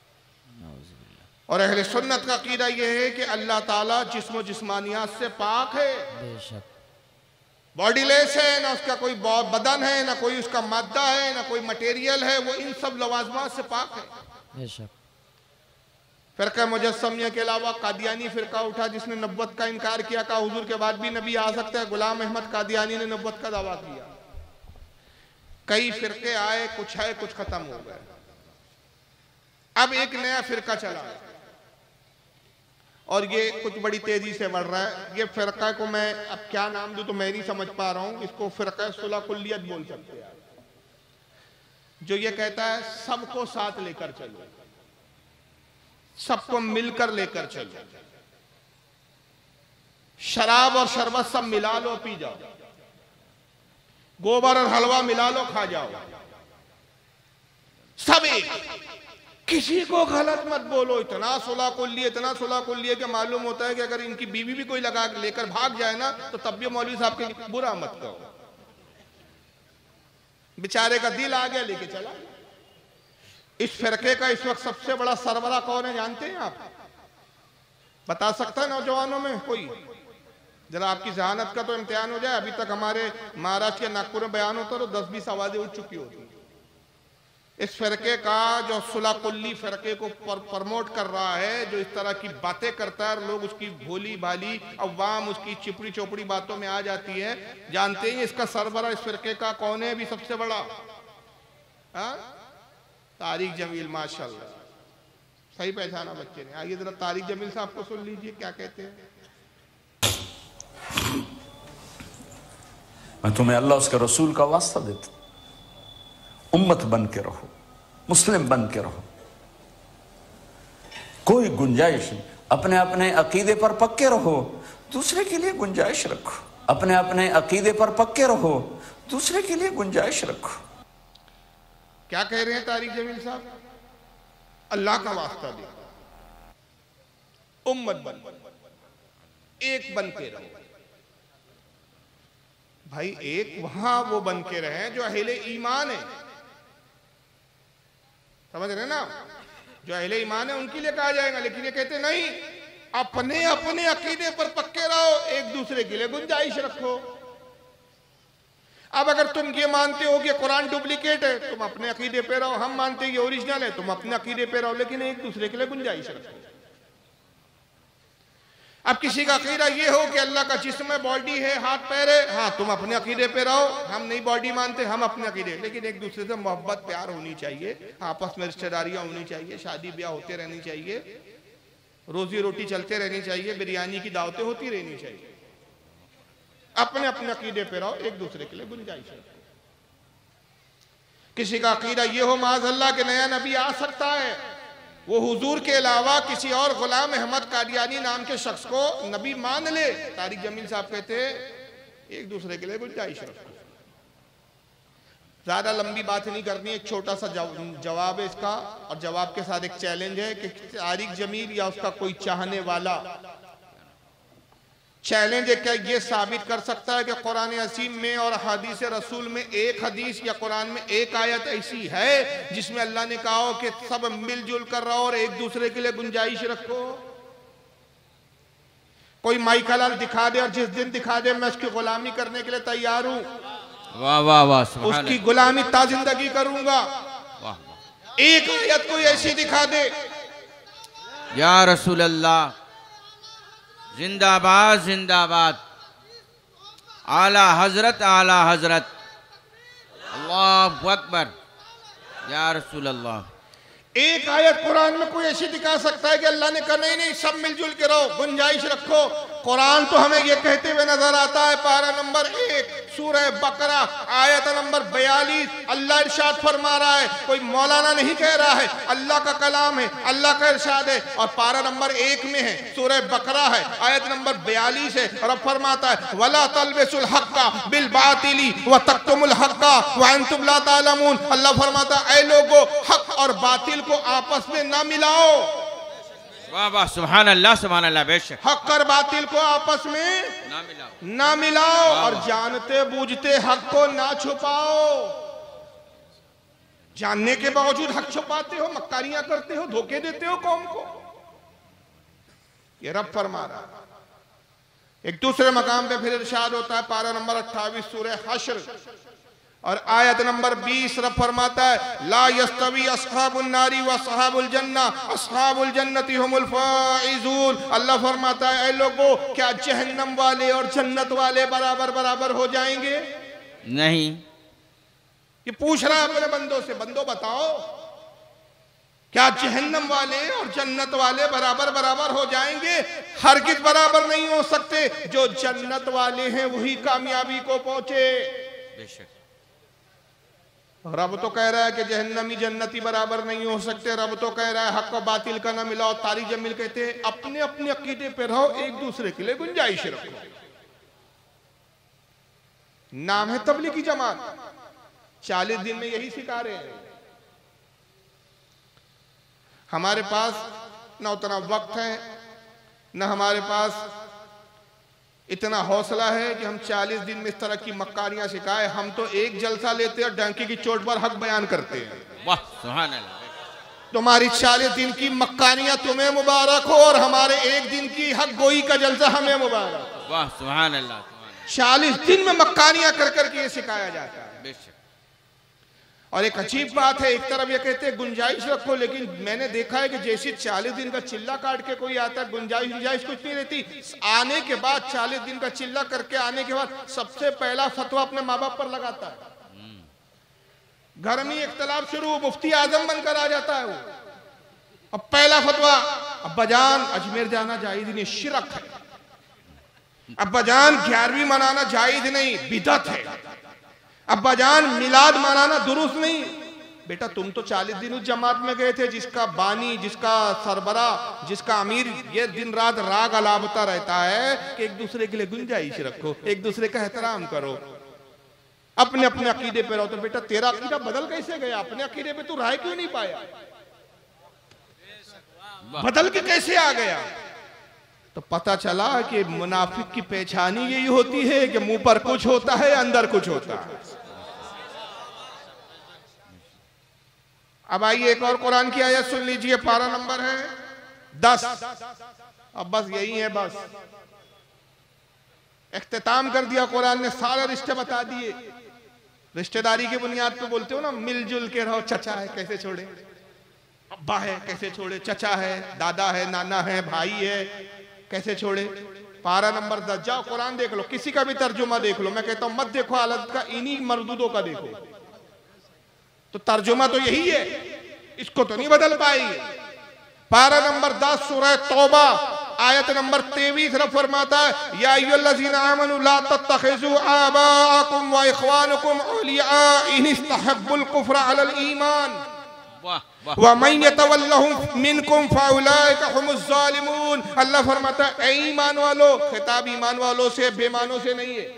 और अहले सुन्नत का अकीदा यह है कि अल्लाह ताला जिस्म जिस्मानियात से पाक है, बेशक बॉडीलेस है, ना उसका कोई बदन है, ना कोई उसका मादा है, ना कोई मटेरियल है, वो इन सब लवाजमात से पाक है। बेशक फिरका मुजस्समिया के अलावा कादियानी फिरका उठा जिसने नब्वत का इनकार किया, कहा हुजूर के बाद भी नबी आ सकता है। गुलाम अहमद कादियानी ने नब्वत का दावा किया। कई फिरके आए, कुछ है कुछ खत्म हो गए। अब एक नया फिरका चला और ये कुछ बड़ी तेजी से बढ़ रहा है। ये फिरका को मैं अब क्या नाम दूं तो मैं नहीं समझ पा रहा हूं। इसको फिरका सुलह कुल्लियत बोल सकते हैं, जो ये कहता है सबको साथ लेकर चलो, सबको मिलकर लेकर चलो, शराब और शरबत सब मिला लो पी जाओ, गोबर और हलवा मिला लो खा जाओ, सब एक, किसी को गलत मत बोलो। इतना सुलह कुल्ली इतना सुलह कुल्ली कि मालूम होता है कि अगर इनकी बीवी भी कोई लगा लेकर भाग जाए ना तो तब भी मौलवी साहब के बुरा मत कहो, बेचारे का दिल आ गया लेके चला। इस फिरके का इस वक्त सबसे बड़ा सरबरा कौन है जानते हैं आप? बता सकता है नौजवानों में कोई? जरा आपकी जहानत का तो इम्तिहान हो जाए। अभी तक हमारे महाराष्ट्र के नागपुर में बयान होता तो दस बीस आवाजें उठ चुकी होती। इस फिरके का जो सुलह कुल्ली फिरके को पर, प्रमोट कर रहा है, जो इस तरह की बातें करता है, लोग उसकी भोली भाली अवाम उसकी चिपड़ी चोपड़ी बातों में आ जाती है। जानते हैं इसका सरबरा इस फिरके का कौन है अभी सबसे बड़ा? हा? तारिक जमील, माशाल्लाह, सही पहचाना बच्चे ने। आइए जरा तारिक जमील साहब को सुन लीजिए क्या कहते हैं। मैं तुम्हें अल्लाह उसके रसूल का वास्ता देता, उम्मत बन के रहो, मुस्लिम बन के रहो, कोई गुंजाइश नहीं। अपने अपने अकीदे पर पक्के रहो, दूसरे के लिए गुंजाइश रखो। अपने अपने अकीदे पर पक्के रहो, दूसरे के लिए गुंजाइश रखो। क्या कह रहे हैं तारिक जमील साहब? अल्लाह का वास्ता दे, उम्मत बन, एक बन के रहो। भाई एक वहां वो बन के रहे जो अहले ईमान है, समझ रहे ना, जो अहले ईमान है उनके लिए कहा जाएगा। लेकिन ये कहते नहीं, अपने अपने अकीदे पर पक्के रहो, एक दूसरे के लिए गुंजाइश रखो। अब अगर तुम ये मानते हो कि कुरान डुप्लीकेट है, तुम अपने अकीदे पे रहो, हम मानते हैं कि ओरिजिनल है, तुम अपने अकीदे पे रहो, लेकिन एक दूसरे के लिए गुंजाइश रखो। अब किसी का अकीदा ये हो कि अल्लाह का जिस्म है, बॉडी है, हाथ पैर है, हाँ तुम अपने अकीदे पे रहो, हम नहीं बॉडी मानते, हम अपने अकीदे, लेकिन एक दूसरे से मोहब्बत प्यार होनी चाहिए, आपस में रिश्तेदारियां होनी चाहिए, शादी ब्याह होते रहनी चाहिए, रोजी रोटी चलते रहनी चाहिए, बिरयानी की दावतें होती रहनी चाहिए। अपने अपने अकीदे पे रहो, एक दूसरे के लिए गुंजाइश रखो। किसी का अकीदा ये हो माज़अल्लाह के नया नबी आ सकता है, वो हुजूर के अलावा किसी और गुलाम अहमद कादियानी नाम के शख्स को नबी मान ले, तारिक जमील साहब कहते एक दूसरे के लिए गुंजाइश रखो। ज्यादा लंबी बात नहीं करनी, एक छोटा सा जवाब है इसका, और जवाब के साथ एक चैलेंज है कि तारिक जमील या उसका कोई चाहने वाला, चैलेंज है क्या ये साबित कर सकता है कि कुरान अज़ीम में और हदीस रसूल में एक हदीस या कुरान में एक आयत ऐसी है जिसमें अल्लाह ने कहा हो कि सब मिलजुल कर रहो और एक दूसरे के लिए गुंजाइश रखो। कोई माइकल लाल दिखा दे और जिस दिन दिखा दे मैं उसकी गुलामी करने के लिए तैयार हूं, वाह वाह वाह, उसकी गुलामी ताजिंदगी करूंगा। एक आयत कोई ऐसी दिखा दे, या रसूल अल्लाह जिंदाबाद जिंदाबाद, आला हजरत आला हजरत, अल्लाहु अकबर, या रसूल अल्लाह। एक आयत कुरान में कोई ऐसी दिखा सकता है कि अल्लाह ने कहा नहीं नहीं सब मिलजुल के रहो, गुंजाइश रखो। कुरान तो हमें यह कहते हुए नजर आता है, पारा नंबर एक सूरह बकरा आयत नंबर बयालीस, अल्लाह इरशाद फरमा रहा है, कोई मौलाना नहीं कह रहा है, अल्लाह का कलाम है, अल्लाह का इरशाद है, और पारा नंबर एक में है, सूरह बकरा है, आयत नंबर बयालीस है, और अब फरमाता है वला तलबिसुल हक्का बिल बातिली व तक्तुमुल हक्का व अंतुम ला तालमून। अल्लाह फरमाता है ऐ लोगो हक और बातिल को आपस में ना मिलाओ। वाह वाह, सुभान अल्लाह सुभान अल्लाह, बेशक हक और बातिल को आपस में ना मिलाओ, ना मिलाओ, और जानते बूझते हक को ना छुपाओ। जानने के बावजूद हक छुपाते हो, मक्कारियां करते हो, धोखे देते हो कौम को, ये रब फरमा रहा है। एक दूसरे मकाम पे फिर इरशाद होता है, पारा नंबर अट्ठाईस सूरह हश्र और आयत नंबर बीस, रब फरमाता है ला यस्तवी अस्हाबुन नारी व अस्हाबुल जन्ना अस्हाबुल जन्नति हुमुल फाइजून। अल्लाह फरमाता है ऐ लोगों, क्या जहन्नम वाले और जन्नत वाले बराबर बराबर हो जाएंगे? नहीं। ये पूछ रहा है अपने बंदों से, बंदो बताओ क्या जहन्नम वाले और जन्नत वाले बराबर बराबर हो जाएंगे? हरगिज़ बराबर नहीं हो सकते। जो जन्नत वाले हैं वही कामयाबी को पहुंचे। बेशक रब तो कह रहा है कि जहन्नमी जन्नती बराबर नहीं हो सकते। रब तो कह रहा है हक और बातिल का ना मिलाओ। तारिक जमील कहते हैं अपने अपने अकीदे पे रहो, एक दूसरे के लिए गुंजाइश रखो। नाम है तबलीगी जमात, चालीस दिन में यही सिखा रहे हैं। हमारे पास न उतना वक्त है, न हमारे पास इतना हौसला है कि हम चालीस दिन में इस तरह की मक्कारियां सिखाए। हम तो एक जलसा लेते हैं और डंकी की चोट पर हक बयान करते हैं। वाह सुभान अल्लाह। तुम्हारी चालीस दिन की मक्कारियां तुम्हें मुबारक हो और हमारे एक दिन की हक गोई का जलसा हमें मुबारक। वाह सुभान अल्लाह। चालीस दिन में मक्कारियां कर करके ये सिखाया जाता है। बेशक। और एक अजीब बात है, एक तरफ ये कहते हैं गुंजाइश रखो, लेकिन मैंने देखा है कि जैसे चालीस दिन का चिल्ला काट के कोई आता है, गुंजाइश गुंजाइश कुछ नहीं रहती। आने के बाद चालीस दिन का चिल्ला करके आने के बाद सबसे पहला फतवा अपने माँ बाप पर लगाता है। घर में इख्तलाफ शुरू, मुफ्ती आजम बनकर आ जाता है वो। अब पहला फतवा, अब्बाजान अजमेर जाना जायज नहीं, शिरक है। अब्बाजान ग्यारहवीं मनाना जायज नहीं, बिदअत है। अब्बाजान मिलाद मनाना दुरुस्त नहीं। बेटा तुम तो चालीस दिन उस जमात में गए थे जिसका बानी, जिसका सरबरा, जिसका अमीर ये दिन रात राग अलापता रहता है कि एक दूसरे के लिए गुंजाइश रखो, एक दूसरे का एहतराम करो, अपने अपने अकीदे पे रहो। तो बेटा तेरा अकीदा बदल कैसे गया? अपने अकीदे पे तू राय क्यों नहीं पाया? बदल के कैसे आ गया? तो पता चला कि मुनाफिक की पहचान ही यही होती है कि मुंह पर कुछ होता है, अंदर कुछ होता है। अब आइए एक और कुरान की आयत सुन लीजिए, पारा नंबर है दस। अब बस यही है, बस इख्तिताम कर दिया कुरान ने, सारे रिश्ते बता दिए। रिश्तेदारी की बुनियाद पे बोलते हो ना, मिलजुल के रहो। चचा है कैसे छोड़े, अब्बा है कैसे छोड़े, चचा है, दादा है, नाना है, भाई है, कैसे छोड़े। पारा नंबर दस, जाओ कुरान देख लो, किसी का भी तर्जुमा देख लो। मैं कहता हूं मत देखो हालत का, इन्हीं मरदूदों का देखो। तो तर्जुमा तो यही है, इसको तो नहीं बदल पाएगी। पारा नंबर दस सूरह तौबा आयत नंबर तेईस रब फरमाता है, या अय्युहल्लज़ीना आमनू ला तत्तखिज़ू आबाअकुम व इख़वानकुम औलिया इन इस्तहब्बुल कुफ्र अलल ईमान व मन यतवल्लहुम मिनकुम फउलाइका हुमुज़ ज़ालिमून। अल्लाह फरमाता है, ऐ ईमान वालों, खिताब ईमान वालों से, बेईमानों से नहीं है।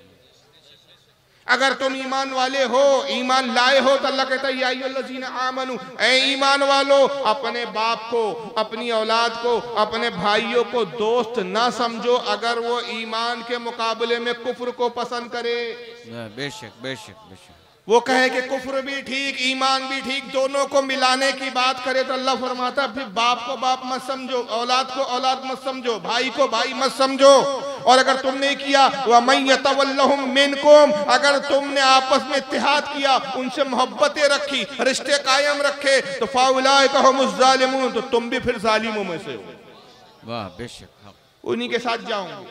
अगर तुम ईमान वाले हो, ईमान लाए हो, तो अल्लाह कहता है या अय्युहल्लज़ीना आमनू, ऐ ईमान वालों, अपने बाप को, अपनी औलाद को, अपने भाइयों को दोस्त ना समझो अगर वो ईमान के मुकाबले में कुफ्र को पसंद करे। बेशक बेशक बेशक वो कहे कि कुफ्र भी ठीक, ईमान भी ठीक, दोनों को मिलाने की बात करे तो अल्लाह फरमाता है फिर बाप को बाप मत समझो, औलाद को औलाद मत समझो, भाई को भाई मत समझो। और अगर तुमने किया वमन यतवल्लहुम मिनकुम, अगर तुमने आपस में इत्तेहाद किया, उनसे मोहब्बतें रखी, रिश्ते कायम रखे, तो फाउलाइका हुमुज़ ज़ालिमून, तो तुम भी फिर जालिमों में से हो। वाह बेशक, उन्हीं के साथ जाऊंगे।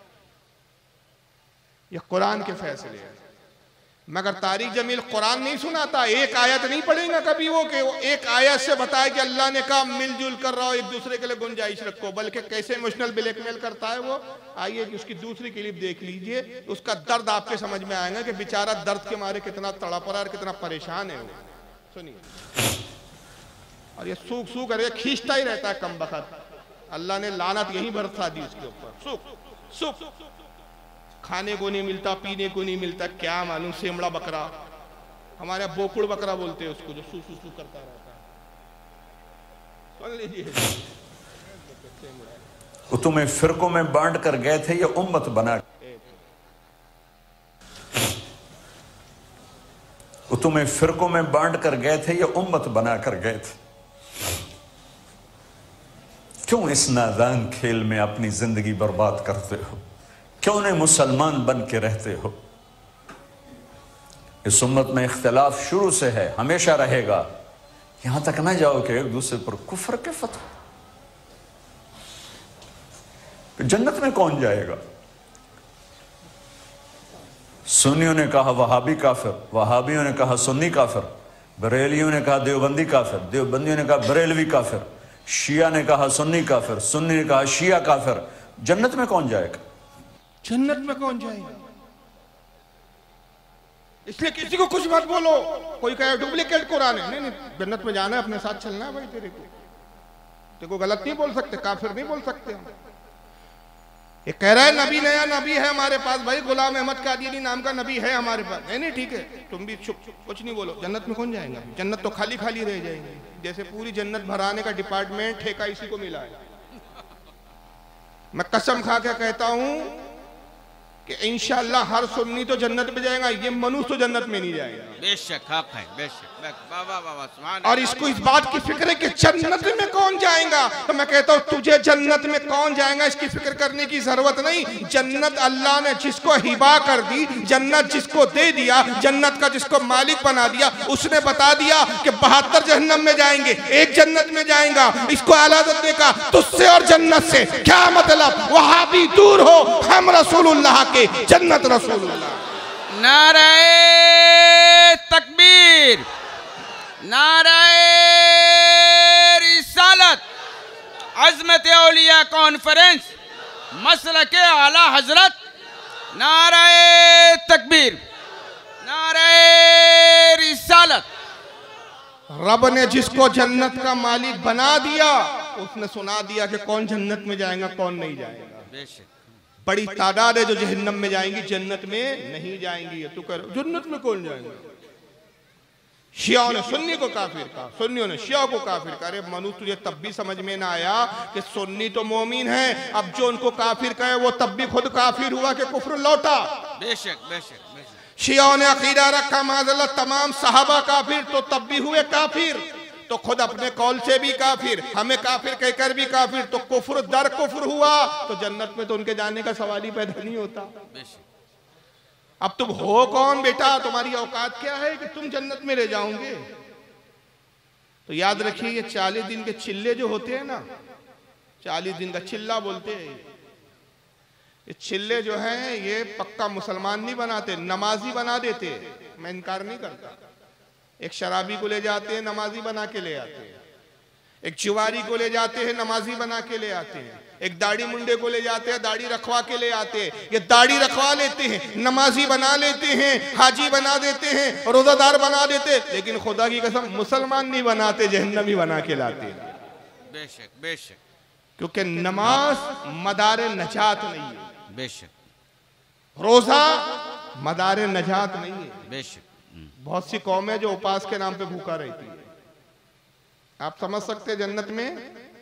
ये कुरान के फैसले हैं। मगर तारिक जमील कुरान नहीं सुनाता, एक आयत नहीं पढ़ेगा कभी वो कि वो एक आयत से बताए कि अल्लाह ने कहा मिलजुल कर रहा हो, एक दूसरे के लिए गुंजाइश रखो, बल्कि कैसे इमोशनल ब्लैकमेल करता है वो। आइए कि उसकी दूसरी क्लिप देख लीजिए, उसका दर्द आपके समझ में आएगा कि बेचारा दर्द के मारे कितना तड़प रहा है, कितना परेशान है वो। सुनिए। और ये सूख सूख करके खींचता ही रहता है कम बखत। अल्लाह ने लानत यही बरसा दी उसके ऊपर। सूख सूख, खाने को नहीं मिलता, पीने को नहीं मिलता, क्या मालूम सेमड़ा बकरा, हमारे यहाँ बोकुड़ बकरा बोलते हैं उसको, जो सू सू सू करता रहता है। सुन लीजिए। वो तुम्हें फिरकों में बांट कर गए थे, ये उम्मत बना, वो तुम्हें फिरकों में बांट कर गए थे, ये उम्मत बना कर गए थे। क्यों इस नादान खेल में अपनी जिंदगी बर्बाद करते हो? क्यों नहीं मुसलमान बन के रहते हो? इस उम्मत में इख्तिलाफ शुरू से है, हमेशा रहेगा। यहां तक ना जाओ कि एक दूसरे पर कुफ्र के फतवा। जन्नत में कौन जाएगा? सुन्नियों ने कहा वहाबी काफिर, वहाबियों ने कहा सुन्नी काफिर, बरेलियों ने कहा देवबंदी काफिर, देवबंदियों ने कहा बरेलवी काफिर, शिया ने कहा सुन्नी काफिर, सुन्नी ने कहा शिया काफिर। जन्नत में कौन जाएगा? जन्नत में कौन जाएगा? इसलिए किसी को कुछ मत बोलो। कोई कहे डुप्लीकेट कुरान है, नहीं नहीं, जन्नत में जाना है, अपने साथ चलना है भाई। तेरे को तेरे को गलत नहीं बोल सकते, काफिर नहीं बोल सकते हम। ये कह रहा है नबी, नया नबी है हमारे पास भाई, गुलाम अहमद कादियानी नाम का नबी है हमारे पास। नहीं नहीं ठीक है, तुम भी चुप, कुछ नहीं बोलो। जन्नत में कौन जाएगा? जन्नत तो खाली खाली रह जाएगी, जैसे पूरी जन्नत भराने का डिपार्टमेंट ठेका इसी को मिला है। मैं कसम खा के कहता हूं कि इंशाअल्लाह हर सुन्नी तो जन्नत में जाएगा, ये मनुष्य तो जन्नत में नहीं जाएगा। बेशक हक है, बेशक। बाबा बाबा सुभान। और इसको इस बात की फिक्र है कि जन्नत में कौन जाएगा। तो मैं कहता हूं तुझे जन्नत में कौन जाएगा इसकी फिक्र करने की जरूरत नहीं। जन्नत अल्लाह ने जिसको हिबा कर दी, जन्नत जिसको दे दिया, जन्नत का जिसको मालिक बना दिया, उसने बता दिया कि बहत्तर जहन्नम में जाएंगे, एक जन्नत में जाएगा। इसको आलादत ने कहा तुझसे और जन्नत से क्या मतलब? वहां भी दूर हो, हम रसूलुल्लाह के, जन्नत रसूलुल्लाह। नारे तकबीर, नारे रिसालत, अज़मत औलिया कॉन्फ्रेंस, मसलके आला हजरत, नारे तकबीर, नारे रिसालत। रब ने जिसको जन्नत का मालिक बना दिया, उसने सुना दिया कि कौन जन्नत में जाएगा, कौन नहीं जाएगा। बेशक बड़ी तादाद है जो जहन्नम में जाएंगी, जन्नत में नहीं जाएंगी। तो कर जन्नत में कौन जाएगा? शियाओं ने सुन्नी को काफिर कहा, सुन्नियों ने शिया को काफिर कहा। अरे मनु तुझे तब भी समझ में ना आया कि सुन्नी तो मोमिन है, अब जो उनको काफिर कहे वो तब भी खुद काफिर हुआ कि कुफ्र लौटा। बेशक बेशक बेशक। शियाओं ने अकीदा रखा माज़अल्लाह तमाम सहाबा काफिर, तो तब भी हुए काफिर, तो खुद अपने कौल से भी काफिर, हमें काफिर कहकर भी काफिर, तो कुफ्र दर कुफ्र हुआ, तो जन्नत में तो उनके जाने का सवाल ही पैदा नहीं होता। अब तुम हो कौन बेटा, तुम्हारी औकात क्या है कि तुम जन्नत में ले जाओगे? तो याद रखिए ये चालीस दिन के चिल्ले जो होते हैं ना, चालीस दिन का चिल्ला बोलते हैं, ये चिल्ले जो हैं ये पक्का मुसलमान नहीं बनाते, नमाजी बना देते। मैं इनकार नहीं करता। एक शराबी को ले जाते हैं, नमाजी बना के ले आते हैं। एक चुवारी को ले जाते हैं, नमाजी बना के ले आते हैं। एक दाढ़ी मुंडे को ले जाते हैं, दाढ़ी रखवा के ले आते हैं। ये दाढ़ी रखवा लेते हैं, नमाजी बना लेते हैं, हाजी बना देते हैं, रोजादार बना देते हैं, लेकिन खुदा की कसम मुसलमान नहीं बनाते, जहन्नमी बना के लाते हैं। बेशक बेशक। क्योंकि नमाज मदार नजात नहीं है, बेशक। रोजा मदार नजात नहीं है। बेशक। बहुत सी कौमें जो उपास के नाम पे भूखा रहती है। आप समझ सकते हैं जन्नत में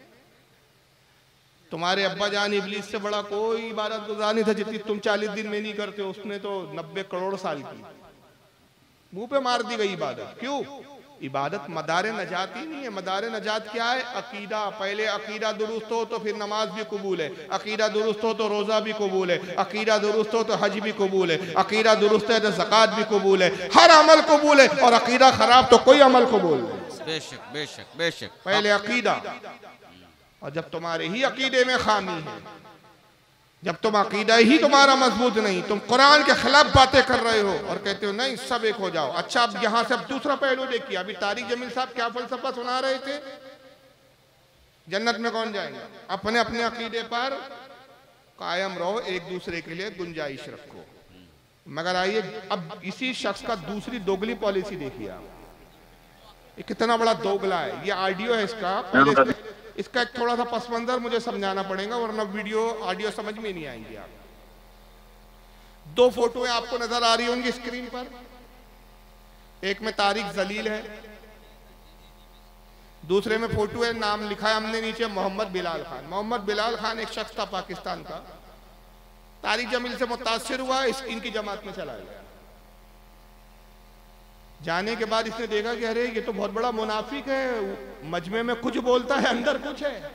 तुम्हारे अब्बा जान इबलीस से बड़ा कोई इबादत गुजार नहीं था जितनी तुम चालीस दिन में नहीं करते, उसने तो नब्बे करोड़ साल की मुंह पे मार दी गई इबादत। क्यों? इबादत मदारे नजात ही नहीं है। मदारे नजात क्या है? अकीदा। पहले अकीदा दुरुस्त हो तो फिर नमाज भी कबूल है, अकीदा दुरुस्त हो तो रोजा भी कबूल है, अकीदा दुरुस्त हो तो हज भी कबूल है, अकीदा दुरुस्त है तो ज़कात भी कबूल है, हर अमल कबूल है। और अकीदा खराब तो कोई अमल कबूल नहीं। बेशक बेशक बेशक। पहले अकीदा, और जब तुम्हारे ही अकीदे में खामी है, जब तुम अकीदा ही तुम्हारा मजबूत नहीं, तुम कुरान के खिलाफ बातें कर रहे हो और कहते हो नहीं सब एक हो जाओ। अच्छा, अब यहां से अब दूसरा पहलू देखिए। अभी तारिक जमील साहब क्या फलसफा सुना रहे थे, जन्नत में कौन जाएगा? अपने अपने अकीदे पर कायम रहो, एक दूसरे के लिए गुंजाइश रखो। मगर आइए अब इसी शख्स का दूसरी दोगली पॉलिसी देखिए आप। ये कितना बड़ा दोगला है। ये ऑडियो है इसका, पहले इसका एक थोड़ा सा पस मंजर मुझे समझाना पड़ेगा, वरना वीडियो ऑडियो समझ में नहीं आएंगे। आप दो फोटोएं आपको नजर आ रही होंगी स्क्रीन पर। एक में तारिक जलील है, दूसरे में फोटो है, नाम लिखा है हमने नीचे मोहम्मद बिलाल खान। मोहम्मद बिलाल खान एक शख्स था पाकिस्तान का, तारिक जमील से मुतासिर हुआ, इस इनकी जमात में चला गया। जाने के बाद इसने देखा कि अरे ये तो बहुत बड़ा मुनाफिक है, मजमे में कुछ बोलता है अंदर कुछ है।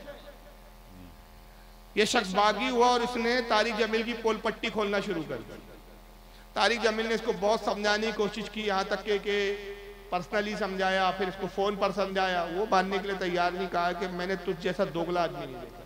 ये शख्स बागी हुआ और इसने तारिक जमील की पोल पट्टी खोलना शुरू कर दी। तारिक जमील ने इसको बहुत समझाने की कोशिश की, यहाँ तक के, के पर्सनली समझाया, फिर इसको फोन पर समझाया, वो मानने के लिए तैयार नहीं। कहा कि मैंने तुझ जैसा दोगला आदमी नहीं देखा।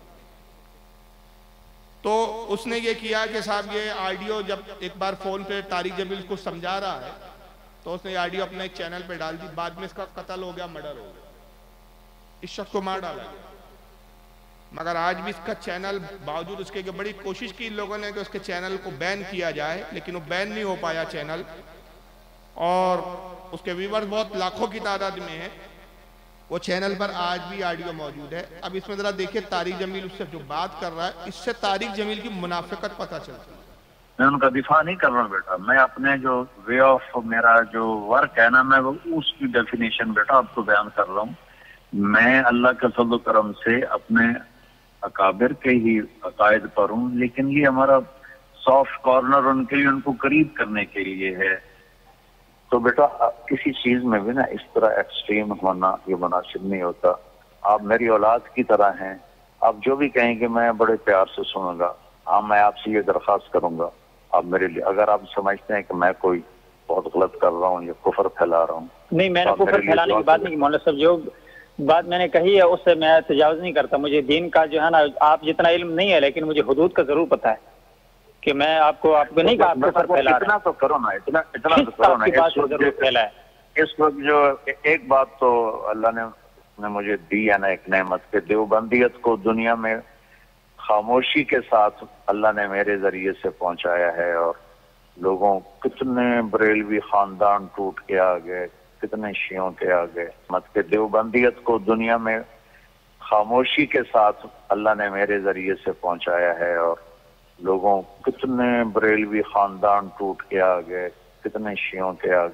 तो उसने ये किया कि साहब ये ऑडियो जब एक बार फोन पे तारिक जमील को समझा रहा है तो उसने ये ऑडियो अपने एक चैनल पे डाल दी। बाद में इसका कत्ल हो गया, मर्डर हो गया, इस शख्स को मार डाला गया। मगर आज भी इसका चैनल, बावजूद उसके कि बड़ी कोशिश की इन लोगों ने कि उसके चैनल को बैन किया जाए, लेकिन वो बैन नहीं हो पाया चैनल। और उसके व्यूवर्स बहुत लाखों की तादाद में है। वो चैनल पर आज भी ऑडियो मौजूद है। अब इसमें जरा देखिए तारिक जमील उससे जो बात कर रहा है, इससे तारिक जमील की मुनाफिकत पता चलती है। मैं उनका दिफा नहीं कर रहा हूँ बेटा, मैं अपने जो वे ऑफ मेरा जो वर्क है ना, मैं वो उसकी डेफिनेशन बेटा आपको बयान कर रहा हूँ। मैं अल्लाह के फज़ल करम से अपने अकाबिर के ही अकायद पर हूँ, लेकिन ये हमारा सॉफ्ट कॉर्नर उनके लिए, उनको करीब करने के लिए है। तो बेटा किसी चीज में भी ना इस तरह एक्सट्रीम होना ये मुनासिब नहीं होता। आप मेरी औलाद की तरह हैं, आप जो भी कहेंगे मैं बड़े प्यार से सुनूंगा। हाँ, मैं आपसे ये दरख्वास्त करूंगा, आप मेरे लिए, अगर आप समझते हैं कि मैं कोई बहुत गलत कर रहा हूँ या कुफर फैला रहा हूँ, नहीं, मैंने तो कुफर फैलाने की बात नहीं की मौलाना साहब। जो बात मैंने कही है उससे मैं तजावुज नहीं करता। मुझे दीन का जो है ना, आप जितना इल्म नहीं है, लेकिन मुझे हुदूद का जरूर पता है कि मैं आपको आपको नहीं कहा कुफर फैला। इतना तो करो ना, इतना इतना तो करो ना। इस वक्त जो एक बात तो अल्लाह ने, ने मुझे दी है ना एक नेमत, के देवबंदियत को दुनिया में खामोशी के साथ अल्लाह ने मेरे जरिए से पहुंचाया है। और लोगों, कितने बरेलवी खानदान टूट के आ गए, कितने शियों के आ गए। मत के देवबंदियत को दुनिया में खामोशी के साथ अल्लाह ने मेरे जरिए से पहुंचाया है। और लोगों, कितने बरेलवी खानदान टूट के आ गए, कितने शियों के आ गए।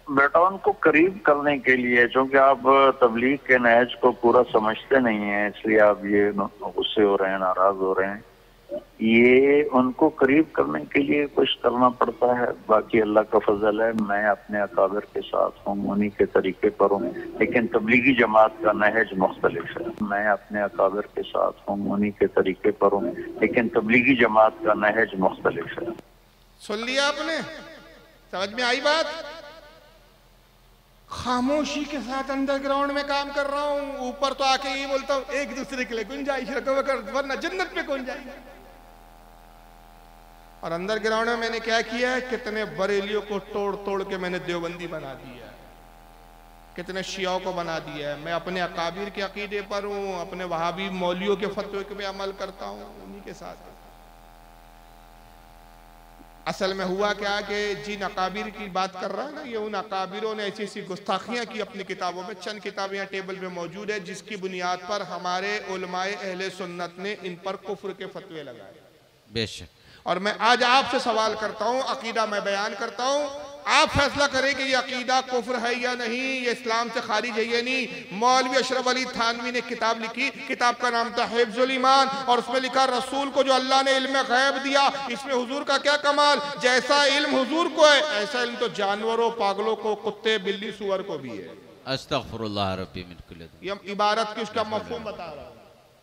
बेटा उनको करीब करने के लिए, क्योंकि आप तबलीग के नहज को पूरा समझते नहीं हैं, इसलिए आप ये गुस्से हो रहे हैं, नाराज हो रहे हैं। ये उनको करीब करने के लिए कुछ करना पड़ता है। बाकी अल्लाह का फजल है, मैं अपने अकाबिर के साथ हूँ, उन्हीं के तरीके पर हूँ, लेकिन तबलीगी जमात का नहज मुख्तलिफ है। मैं अपने अकाबिर के साथ हूँ, उन्हीं के तरीके पर हूँ, लेकिन तबलीगी जमात का नहज मुख्तलिफ है। सुन लिया आपने? समझ में आई बात? खामोशी के साथ अंडरग्राउंड में काम कर रहा हूं, ऊपर तो आके यही बोलता हूं एक दूसरे के लिए गुंजाइश रखो, वरना जन्नत में कौन जाएगा। और अंडरग्राउंड में मैंने क्या किया है, कितने बरेलियों को तोड़ तोड़ के मैंने देवबंदी बना दिया, कितने शियाओं को बना दिया है। मैं अपने अकाबिर के अकीदे पर हूं, अपने वहाबी मौलियों के फतवे पे अमल करता हूं, उन्हीं के साथ। असल में हुआ क्या कि जिन अकाबिर की बात कर रहा है ना, ये उन अकाबिरों ने ऐसी ऐसी गुस्ताखियां की अपनी किताबों में। चंद किताबें यहाँ टेबल पे मौजूद है जिसकी बुनियाद पर हमारे उलमाए अहले सुन्नत ने इन पर कुफ्र के फतवे लगाए। बेशक। और मैं आज आपसे सवाल करता हूँ, अकीदा मैं बयान करता हूँ, आप फैसला करें कि ये अकीदा कुफ्र है या नहीं, ये इस्लाम से खारिज है या नहीं। मौलवी अशरफ अली थानवी ने किताब लिखी, किताब का नाम था हिफ्जुल ईमान, और उसमें लिखा रसूल को जो अल्लाह ने इल्म गैब दिया, इसमें हुजूर का क्या कमाल, जैसा इल्म हुजूर को है ऐसा इल्म तो जानवरों, पागलों को, कुत्ते, बिल्ली, सुअर को भी है। अस्तगफिरुल्लाह रब्बी मिन कुल्ली। ये इबारत की उसका मफहूम बता रहा हूं।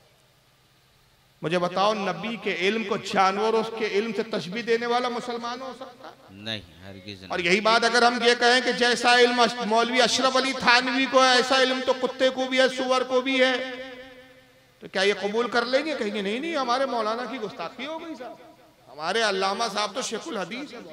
मुझे बताओ, नबी के इल्म को जानवरों के इल्म से तशबीह देने वाला मुसलमान हो सकता है? नहीं, हरगिज़ नहीं। और यही बात अगर हम ये कहें कि जैसा इल्म मौलवी अशरफ अली थानवी को है ऐसा इल्म तो कुत्ते को भी है, सुअर को भी है, तो क्या ये कबूल कर लेंगे? कहेंगे नहीं नहीं, हमारे मौलाना की गुस्ताखी हो गई साहब, हमारे अल्लामा साहब तो शेखुल हदीस है,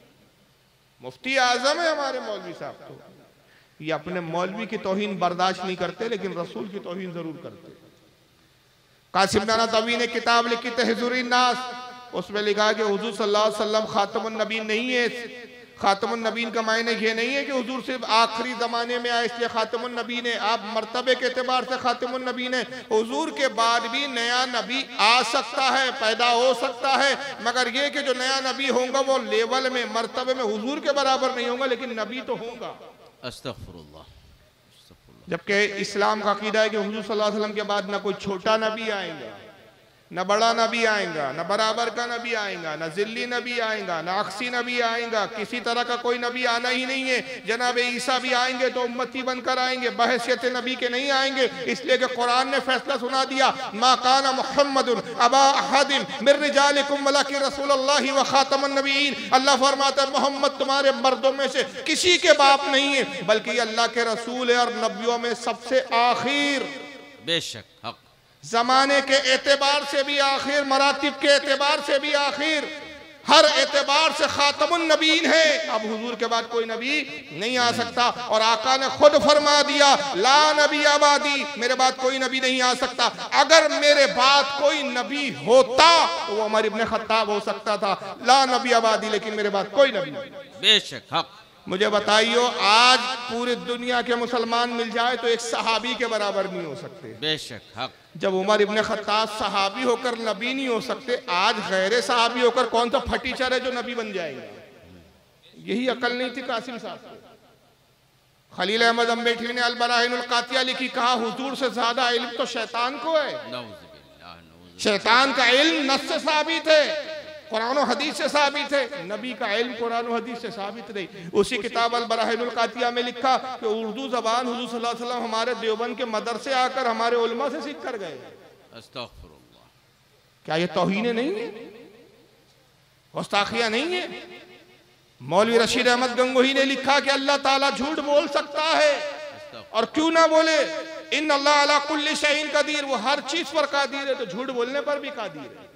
मुफ्ती आजम है हमारे मौलवी साहब। तो ये अपने मौलवी की तौहीन बर्दाश्त नहीं करते, लेकिन रसूल की तौहीन जरूर करते। कासिम नानवी ने किताब लिखी तहज़ुरुन नास, उसमें लिखा कि हुजूर सल्लल्लाहु अलैहि वसल्लम खातमुन नबीन नहीं है। खातमुन नबीन का मायने ये नहीं है कि हुजूर सिर्फ आखिरी जमाने में आए इसलिए खातमुन नबीन है। आप मर्तबे के एतबार से खातमुन नबीन है। हुजूर के बाद भी नया नबी आ सकता है, पैदा हो सकता है, मगर ये कि जो नया नबी होगा वो लेवल में, मर्तबे में हुजूर के बराबर नहीं होगा, लेकिन नबी तो होगा। अस्तगफिरुल्लाह। जबकि इस्लाम का अकीदा है कि हुजूर सल्लल्लाहु अलैहि वसल्लम के बाद न कोई छोटा नबी आएगा, न बड़ा नबी आएगा, न बराबर का नबी आएगा, न जिल्ली नबी आएगा, न अक्सी नबी आएगा, किसी तरह का कोई नबी आना ही नहीं है। जनाब ईसा भी आएंगे तो उम्मती बनकर आएंगे, बहैसियत नबी के नहीं आएंगे, इसलिए कि कुरान ने फैसला सुना दिया, मा काना मुहम्मदुन अबा अहदिन मिन रिजालिकुम वलाकिन रसूलुल्लाहि व खातमुन नबीयीन। अल्लाह फरमाता है मोहम्मद तुम्हारे मर्दों में से किसी के बाप नहीं है, बल्कि अल्लाह के रसूल है और नबियों में सबसे आखिर। बेशक, हक। जमाने के एतबार से भी आखिर, मरातिब के एतबार से भी आखिर, हर एतबार से खातमुन नबीन है। अब हुजूर के बाद कोई नबी नहीं आ सकता, और आका ने खुद फरमा दिया ला नबी आबादी, मेरे बाद कोई नबी नहीं आ सकता। अगर मेरे बाद कोई नबी होता तो वो उमर इब्न खत्ताब हो सकता था, ला नबी आबादी, लेकिन मेरे बाद कोई नबी नहीं। बेशक, हक। मुझे बताइयो, आज पूरी दुनिया के मुसलमान मिल जाए तो एक सहाबी के बराबर नहीं हो सकते। बेशक, हक। जब उमर इब्न खत्ताब सहाबी होकर नबी नहीं हो सकते, आज गैर सहाबी होकर कौन सा फटीचर है जो नबी बन जाएगा? यही अकल नहीं थी कासिम साहब को। खलील अहमद अम्बेठी ने अल-बराहिनुल कातिया लिखी, कहा हुजूर से ज्यादा इल्म तो शैतान को है। शैतान का इल्म नस से साबित है, कुरान और हदीस से साबित है, नबी का इल्म कुरान और हदीस से साबित नहीं। उसी किताब अल-बराहिनुल कातिया में लिखा कि उर्दू जबान हुजूर सल्लल्लाहु अलैहि वसल्लम हमारे देवबंद के मदरसे आकर हमारे उलमा से सीख कर गए। अस्तगफिरुल्लाह। क्या ये तौहीन नहीं है, गुस्ताखियां नहीं है? मौलवी रशीद अहमद गंगोही ने लिखा कि अल्लाह ताला झूठ बोल सकता है, और क्यों ना बोले, इन अल्लाह अला कुल्ली शैइन कदीर, वो हर चीज पर कादिर है, तो झूठ बोलने पर भी कादिर है।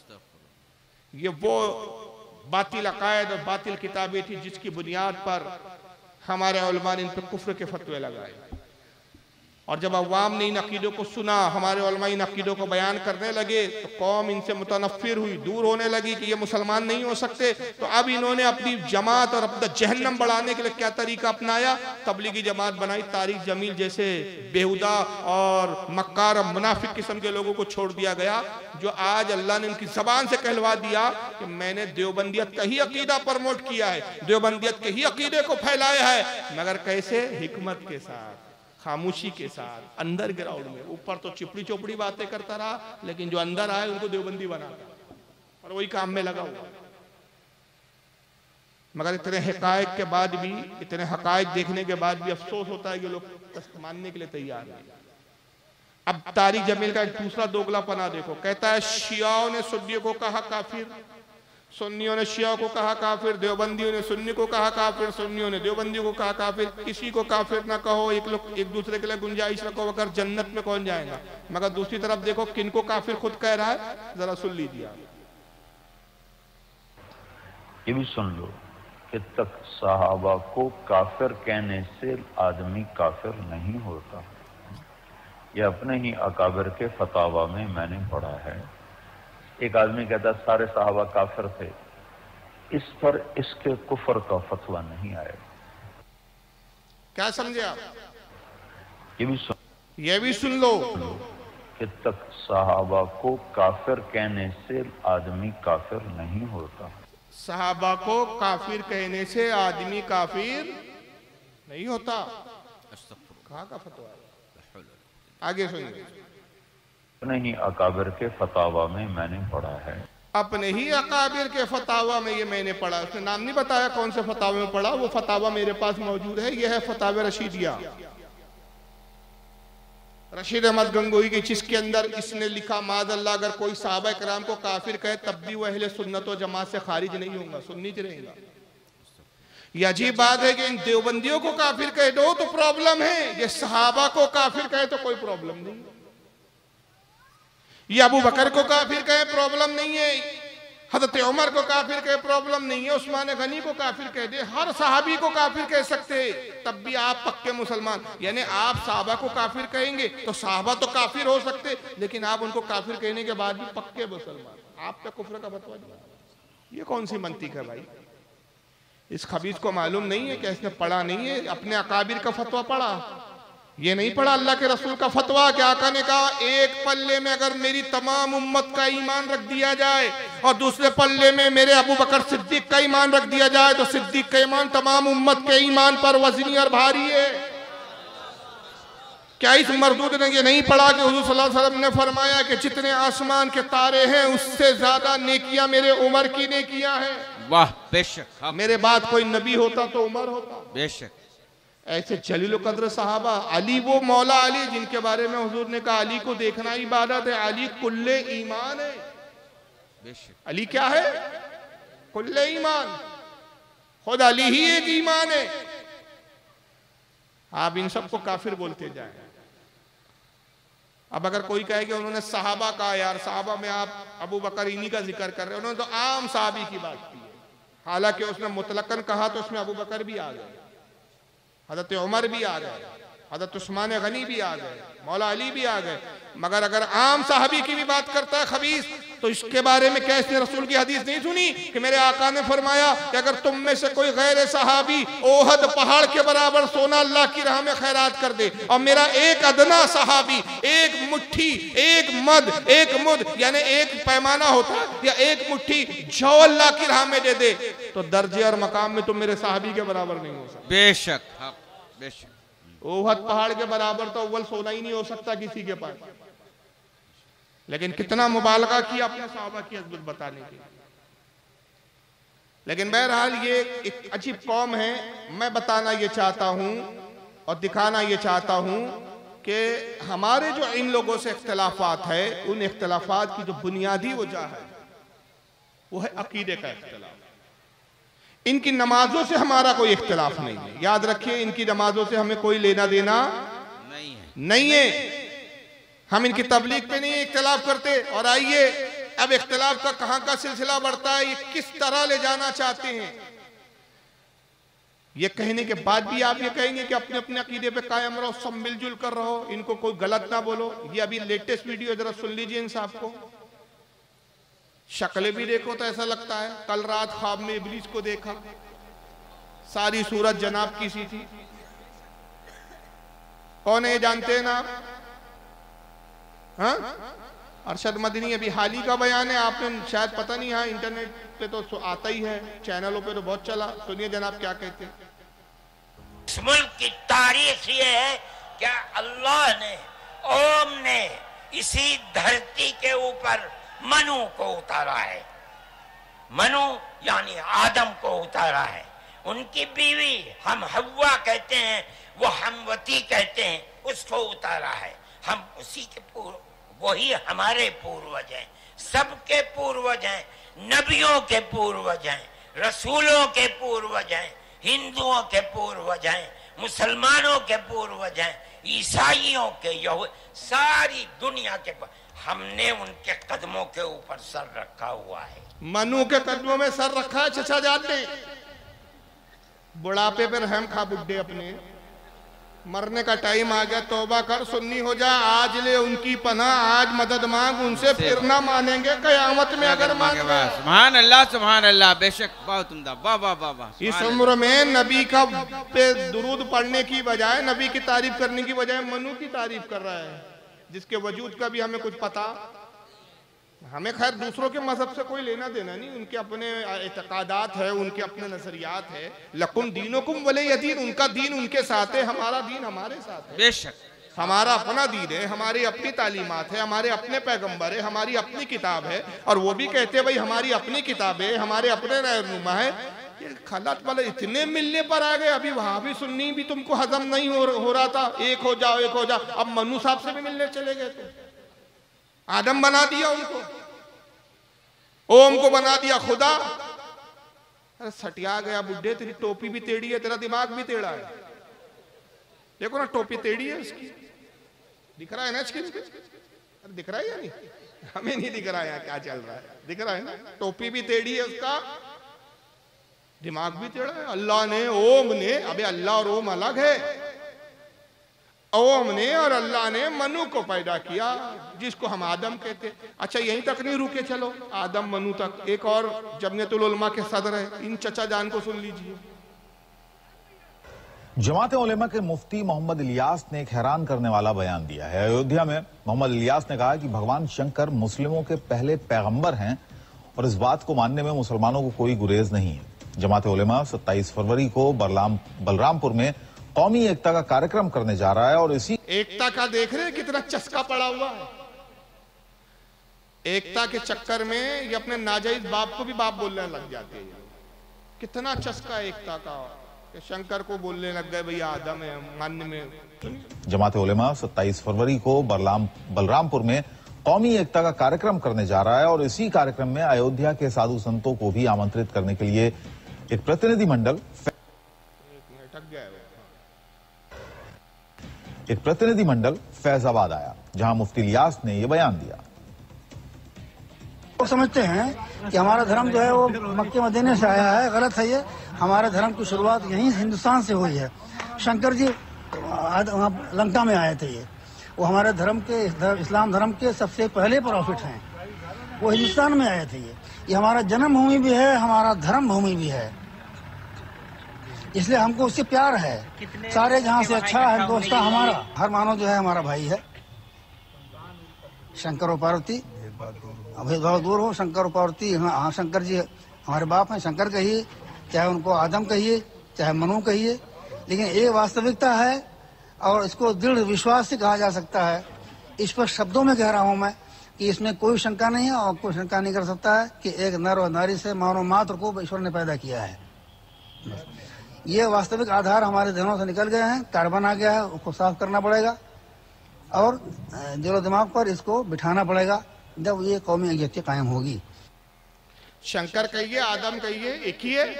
ये वो बातिल अकायद और बातिल किताबें थी जिसकी बुनियाद पर हमारे उलमा ने इन पर कुफ्र के फतवे लगाए। और जब अवाम ने इन अकीदों को सुना, हमारे उलमा इन अकीदों को बयान करने लगे, तो कौम इनसे मुतनफ़िर हुई, दूर होने लगी कि ये मुसलमान नहीं हो सकते। तो अब इन्होंने अपनी जमात और अपना जहन्नम बढ़ाने के लिए क्या तरीका अपनाया? तबलीगी जमात बनाई। तारिक जमील जैसे बेहुदा और मक्कार और मुनाफिक किस्म के लोगों को छोड़ दिया गया, जो आज अल्लाह ने उनकी जबान से कहलवा दिया कि मैंने देवबंदियत का ही अकीदा प्रमोट किया है, देवबंदियत के ही अकीदे को फैलाया है, मगर कैसे? हिकमत के साथ, खामोशी के साथ, अंदर ग्राउंड में। ऊपर तो चिपड़ी चोपड़ी बातें करता रहा, लेकिन जो अंदर आए उनको देवबंदी बना और वही काम में लगा हुआ। मगर इतने हकायक के बाद भी, इतने हकायक देखने के बाद भी अफसोस होता है कि लोग मानने के लिए तैयार नहीं। अब तारिक जमील का एक दूसरा दोगलापना देखो, कहता है शियाओं ने सुन्नियों को कहा काफिर, सुन्नियों ने शिया को कहा काफिर, देवबंदियों ने सुन्नी को कहा काफिर, सुन्नियों ने देवबंदियों को कहा काफिर। किसी को काफिर ना कहो, एक लोग एक दूसरे के लिए गुंजाइश रखो, अगर जन्नत में कौन जाएगा। मगर दूसरी तरफ देखो किनको काफिर खुद कह रहा है, जरा सुन लीजिए। ये भी सुन लो कि तक सहाबा को काफिर कहने से आदमी काफिर नहीं होता। ये अपने ही अकाबिर के फतावा में मैंने पढ़ा है। एक आदमी कहता सारे सहाबा काफिर थे, इस पर इसके कुफर का फतवा नहीं आया। क्या समझे आप? ये भी सुन ये भी सुन लो कि तक सहाबा को काफिर कहने से आदमी काफिर नहीं होता। सहाबा को काफिर कहने से आदमी काफिर नहीं होता। कहाँ का फतवा है? आगे सुनिए। अपने ही अकाबिर के फतावा में मैंने पढ़ा है। अपने ही अकाबिर के फतावा में ये मैंने पढ़ा। उसने नाम नहीं बताया कौन से फतावे में पढ़ा, वो फतावा मेरे पास मौजूद है। यह है फतावे रशीदिया, रशीद अहमद गंगोही की, जिसके अंदर इसने लिखा मादअल्लाह अगर कोई सहाबा इकराम को काफिर कहे तब भी वो अहले सुन्नत व जमात से खारिज नहीं होगा, सुन्नी च रहेगा। ये अजीब बात है कि इन देवबंदियों को काफिर कह दो तो प्रॉब्लम है, ये सहाबा को काफिर कहे तो कोई प्रॉब्लम नहीं। ये अबू बकर को काफिर कहे प्रॉब्लम नहीं है, हजरत उमर को काफिर कहे प्रॉब्लम नहीं है, उस्मान गनी को काफिर कह दे, हर सहाबी को काफिर कह सकते, तब भी आप पक्के मुसलमान। यानी आप सहाबा को काफिर कहेंगे तो सहाबा तो काफिर हो सकते, लेकिन आप उनको काफिर कहने के बाद भी पक्के मुसलमान। आप पे कुफ्र का फतवा दिया, ये कौन सी मंतिक है भाई? इस खबीज को मालूम नहीं है कि इसने पढ़ा नहीं है, अपने अकाबिर का फतवा पढ़ा, ये नहीं पढ़ा अल्लाह के रसूल का फतवा। कि आका ने कहा एक पल्ले में अगर मेरी तमाम उम्मत का ईमान रख दिया जाए और दूसरे पल्ले में मेरे अबू बकर सिद्दीक का ईमान रख दिया जाए तो सिद्दीक का ईमान तमाम उम्मत के ईमान पर वजनी और भारी है। क्या इस मरदूद ने ये नहीं पढ़ा कि हुजूर सल्लल्लाहु अलैहि वसल्लम ने फरमाया कि जितने आसमान के तारे हैं उससे ज्यादा नेकियां मेरे उमर की नेकियां हैं। वाह, बेशक। मेरे बाद कोई नबी होता तो उमर होता। बेशक। ऐसे जलील कद्र सहाबा, अली वो मौला अली जिनके बारे में हुजूर ने कहा अली को देखना इबादत है, अली कुल्ले ईमान है। बेशक। अली क्या है? कुल्ले ईमान, खुद अली ही एक ईमान है। आप इन सबको काफिर बोलते जाए। अब अगर कोई कहे कि उन्होंने सहाबा कहा, यार सहाबा में आप अबू बकर इन्हीं का जिक्र कर रहे हो, उन्होंने तो आम सहाबी की बात की है। हालांकि उसने मुतलकन कहा तो उसमें अबू बकर भी आ गए, हजरत उमर भी आ गए, हजरत उस्मान गनी भी आ गए, मौला अली भी आ गए। मगर अगर आम साहबी की भी बात करता है खबीस, तो इसके बारे में क्या इसने रसूल की हदीस नहीं सुनी कि मेरे आका ने फरमाया कि अगर तुम में से कोई गैर सहाबी ओहद पहाड़ के बराबर सोना अल्लाह की राह में खैरात कर दे और मेरा एक अदना सहाबी एक मुट्ठी, एक मद, एक मुद यानी एक पैमाना होता या एक मुट्ठी जौ अल्लाह की राह में दे दे, तो दर्जे और मकाम में तुम मेरे सहाबी के बराबर नहीं हो सकते। बेशक, हाँ, बेशक। ओहद पहाड़ के बराबर तो अव्वल सोना ही नहीं हो सकता किसी के पास, लेकिन कितना मुबालगा किया अपने सहाबा की अज़मत बताने के। लेकिन बहरहाल ये एक अजीब कौम है। मैं बताना ये चाहता हूं और दिखाना ये चाहता हूं कि हमारे जो इन लोगों से इख्तिलाफात है, उन इख्तिलाफात की जो बुनियादी वजह है वो है अकीदे का इख्तिलाफ। इनकी नमाजों से हमारा कोई इख्तिलाफ नहीं है, याद रखिए, इनकी नमाजों से हमें कोई लेना देना नहीं है, नहीं है। हम इनकी तबलीग पे नहीं इख्तिलाफ करते। और आइए अब इख्तिलाफ का कहां का सिलसिला बढ़ता है, ये किस तरह ले जाना चाहते हैं। ये कहने के बाद भी आप ये कहेंगे कि अपने अपने अकीदे पे कायम रहो, सब मिलजुल कर रहो, इनको कोई गलत ना बोलो। ये अभी लेटेस्ट वीडियो जरा सुन लीजिए इन साहब को, शक्लें भी देखो तो ऐसा लगता है कल रात ख्वाब में इब्लीस को देखा, सारी सूरत जनाब की सी थी। कौन है ये जानते हैं ना आप? हाँ, अरशद मदनी अभी हाल ही का बयान है, आपने शायद पता नहीं, हाँ इंटरनेट पे तो आता ही है, चैनलों पे तो बहुत चला। सुनिए जनाब क्या कहते हैं। इस मुल्क की तारीख ये है कि अल्लाह ने, ओम ने इसी धरती के ऊपर मनु को उतारा है। मनु यानी आदम को उतारा है। उनकी बीवी हम हव्वा कहते हैं, वो हमवती कहते हैं, उसको उतारा है। हम उसी के पूर्व, वही हमारे पूर्वज हैं, सबके पूर्वज हैं, नबियों के पूर्वज हैं, रसूलों के पूर्वज हैं, हिंदुओं के पूर्वज हैं, मुसलमानों के पूर्वज हैं, ईसाइयों के, यहूद, सारी दुनिया के। हमने उनके कदमों के ऊपर सर रखा हुआ है। मनु के कदमों में सर रखा है चचा जाते। बुढ़ापे पर रहम खा बुड्ढे, अपने मरने का टाइम आ गया, तौबा कर, सुन्नी हो जा, आज ले उनकी पनाह, आज मदद मांग उनसे, फिर ना मानेंगे कयामत में अगर मांगे। सुभान अल्लाह, सुभान अल्लाह, बेशक बहुत उम्दा, वाह वाह वाह वाह। इस उम्र में नबी का पे दुरूद पढ़ने की बजाय, नबी की तारीफ करने की बजाय मनु की तारीफ कर रहा है, जिसके वजूद का भी हमें कुछ पता। हमें खैर दूसरों के मजहब से कोई लेना देना नहीं, उनके अपने एतकादात है, उनके अपने नजरियात है। लकुम दीनुकुम वलिय दीन, उनका दीन उनके साथ है, हमारा दीन हमारे साथ है। बेशक हमारा अपना दीन है, हमारी अपनी तालीमात है, हमारे अपने पैगंबर है, हमारी अपनी किताब है। और वो भी कहते हैं भाई हमारी अपनी किताब है, हमारे अपने रहनुमा है। ये खलात वाले इतने मिलने पर आ गए, अभी वहां भी सुन्नी भी तुमको हजम नहीं हो, हो रहा था, एक हो जाओ एक हो जाओ, अब मनु साहब से भी मिलने चले गए। तो आदम बना दिया उनको, ओम को बना दिया खुदा। अरे सटिया गया बुड्ढे, तेरी टोपी भी टेढ़ी है, तेरा दिमाग भी टेढ़ा है। देखो ना टोपी टेढ़ी है उसकी, दिख रहा है ना इसकी? अरे दिख रहा है या नहीं? हमें नहीं दिख रहा है क्या चल रहा है, दिख रहा है ना? टोपी भी टेढ़ी है उसका, दिमाग भी टेढ़ा है। अल्लाह ने, ओम ने, अबे अल्लाह और ओम अलग है। ओम ने और अल्लाह ने मनु को पैदा किया, जिसको हम आदम कहते। अच्छा यहीं तक नहीं रुके, चलो आदम मनु तक। एक और जमयतुल उलमा के सदर है, इन चचा जान को सुन लीजिए। जमात उलेमा के मुफ्ती मोहम्मद इलियास ने एक हैरान करने वाला बयान दिया है। अयोध्या में मोहम्मद इलियास ने कहा कि भगवान शंकर मुस्लिमों के पहले पैगंबर हैं और इस बात को मानने में मुसलमानों को कोई गुरेज नहीं है। जमात उलेमा सत्ताईस फरवरी को बलराम बलरामपुर में कौमी एकता का कार्यक्रम करने जा रहा है और इसी एकता का देख रहे हैं कितना चस्का पड़ा हुआ है। एकता के चक्कर में ये अपने नाजायज बाप को भी बाप बोलने लग जाते हैं। कितना चस्का एकता का, शंकर को बोलने लग गए भैया आदम है मानने में। जमात उलेमा सत्ताईस फरवरी को बलराम बलरामपुर में कौमी एकता का कार्यक्रम करने जा रहा है और इसी कार्यक्रम में अयोध्या के साधु संतों को भी आमंत्रित करने के लिए एक प्रतिनिधिमंडल एक प्रतिनिधिमंडल फैजाबाद आया, जहां मुफ्ती इलियास ने यह बयान दिया। वो समझते हैं कि हमारा धर्म जो है वो मक्के मदीने से आया है, गलत है ये। हमारे धर्म की शुरुआत यहीं हिंदुस्तान से हुई है। शंकर जी वहाँ लंका में आए थे, ये वो हमारे धर्म के, इस्लाम धर्म के सबसे पहले प्रॉफिट हैं। वो हिंदुस्तान में आए थे। ये ये हमारा जन्मभूमि भी है, हमारा धर्म भूमि भी है, इसलिए हमको उससे प्यार है। सारे जहाँ से अच्छा है दोस्ता हमारा, हर मानव जो है हमारा भाई है। शंकर और पार्वती भेदभाव दूर हो, शंकर और पार्वती, हाँ शंकर जी हमारे बाप हैं, शंकर कहिए, चाहे उनको आदम कहिए, चाहे मनु कहिए, लेकिन एक वास्तविकता है और इसको दृढ़ विश्वास से कहा जा सकता है। इस पर शब्दों में कह रहा हूँ मैं कि इसमें कोई शंका नहीं है और कोई शंका नहीं कर सकता है कि एक नर और नारी से मानव मात्र को ईश्वर ने पैदा किया है। ये वास्तविक आधार हमारे ध्यानों से निकल गए हैं, कार्बन आ गया है, उसको साफ करना पड़ेगा और दिलो दिमाग पर इसको बिठाना पड़ेगा, जब ये कौमी यकजहती कायम होगी। शंकर कहिए, आदम कहिए, एक ही है।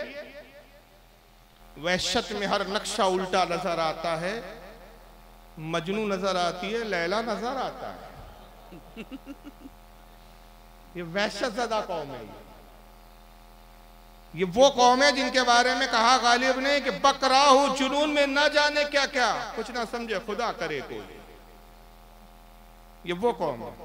वहशत में हर नक्शा उल्टा नजर आता है, मजनू नजर आती है, लैला नजर आता है। ये वहशत ज़दा कौम है। ये वो कौम है जिनके बारे में कहा गालिब ने कि बकराहू जुनून में न जाने क्या क्या, कुछ ना समझे खुदा करे कोई। ये वो कौम है।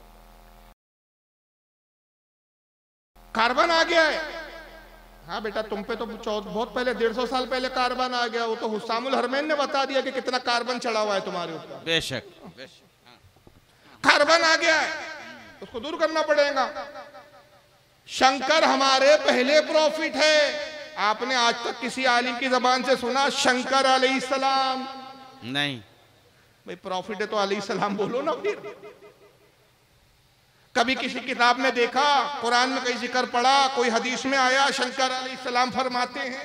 कार्बन आ गया है। हाँ बेटा, तुम पे तो बहुत पहले, डेढ़ सौ साल पहले कार्बन आ गया। वो तो हुस्सामुल हरमैन ने बता दिया कि कितना कार्बन चढ़ा हुआ है तुम्हारे ऊपर। बेशक, कार्बन आ गया है, उसको दूर करना पड़ेगा। शंकर हमारे पहले प्रॉफिट है। आपने आज तक किसी आलिम की जबान से सुना शंकर अलैहिस्सलाम? नहीं भाई, प्रॉफिट है तो अलैहिस्सलाम बोलो ना फिर। कभी किसी किताब में देखा, कुरान में कहीं जिक्र पड़ा, कोई हदीस में आया शंकर अलैहिस्सलाम फरमाते हैं?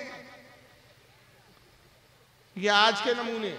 ये आज के नमूने।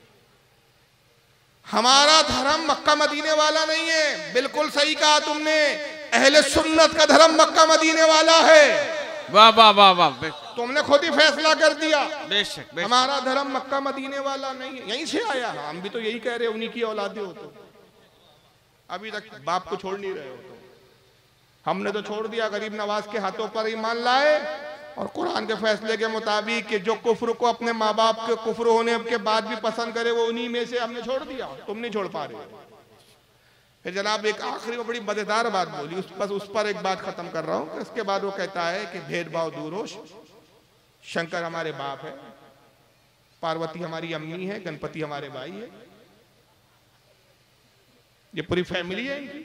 हमारा धर्म मक्का मदीने वाला नहीं है। बिल्कुल सही कहा तुमने, अहले सुन्नत का धर्म मक्का मदीने वाला है। वाह वाह वाह वाह, तुमने खुद ही फैसला कर दिया। बेशक, बेशक। हमारा धर्म मक्का मदीने वाला नहीं है, यहीं से आया। हम भी तो यही कह रहे हैं, उन्हीं की औलादे हो तो। अभी तक बाप को छोड़ नहीं रहे हो तो। हमने तो छोड़ दिया, गरीब नवाज के हाथों पर ईमान लाए और कुरान के फैसले के मुताबिक कि जो कुफ्र को अपने माँ बाप के कुफ्र होने के बाद भी पसंद करे, वो उन्हीं में से हमने छोड़ दिया। तुम नहीं छोड़ पा रहे। फिर जनाब एक आखिरी में बड़ी मजेदार बात बोली, उस पर उस पर एक बात खत्म कर रहा हूं। उसके बाद वो कहता है कि भेदभाव दूर हो, शंकर हमारे बाप है, पार्वती हमारी अम्मी है, गणपति हमारे भाई है। ये पूरी फैमिली है इनकी।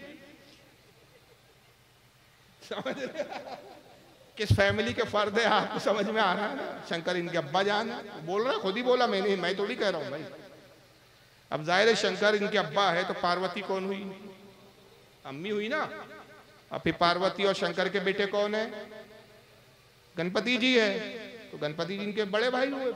समझ रहे? किस फैमिली के फर्द है आपको समझ में आ रहा है ना? शंकर इनके अब्बा जान है। बोल रहा है, खुद ही बोला, मैंने, मैं थोड़ी कह रहा हूं भाई। अब जाहिर है शंकर इनके अब्बा है तो पार्वती कौन हुई? अम्मी हुई ना। अब फिर पार्वती और शंकर के बेटे कौन है? गणपति जी है, तो गणपति जी इनके बड़े भाई हुए।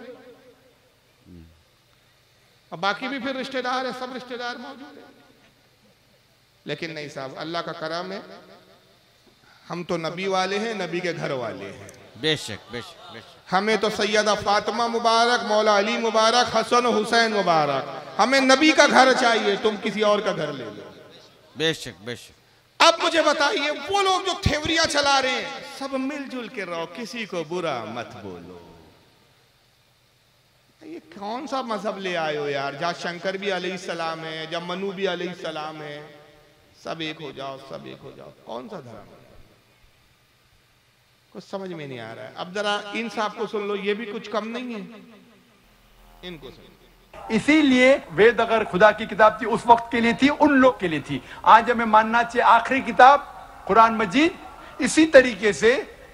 अब बाकी भी फिर रिश्तेदार है, सब रिश्तेदार मौजूद है। लेकिन नहीं साहब, अल्लाह का करम है, हम तो नबी वाले हैं, नबी के घर वाले हैं। बेशक, बेशक, बेशक। हमें तो सैयदा फातिमा मुबारक, मौला अली मुबारक, हसन हुसैन मुबारक, हमें नबी का घर चाहिए, तुम किसी और का घर ले लो। बेशक, बेशक। अब मुझे बताइए, वो लोग जो थेवरियां चला रहे हैं, सब मिलजुल के रहो, किसी को बुरा मत बोलो। ये कौन सा मजहब ले आए हो यार, जहाँ शंकर भी अलैहिस्सलाम है, जब मनु भी अलैहिस्सलाम है, सब एक हो जाओ, सब एक हो जाओ। कौन सा धर्म? कुछ समझ में नहीं आ रहा है। अब जरा इन साहब को सुन लो, ये भी कुछ कम नहीं है, इनको सुन। इसीलिए वेद अगर खुदा की किताब थी, उस वक्त के लिए थी, उन लोग के लिए थी। आज हमें मानना चाहिए आखिरी किताब कुरान मजीद। इसी तरीके से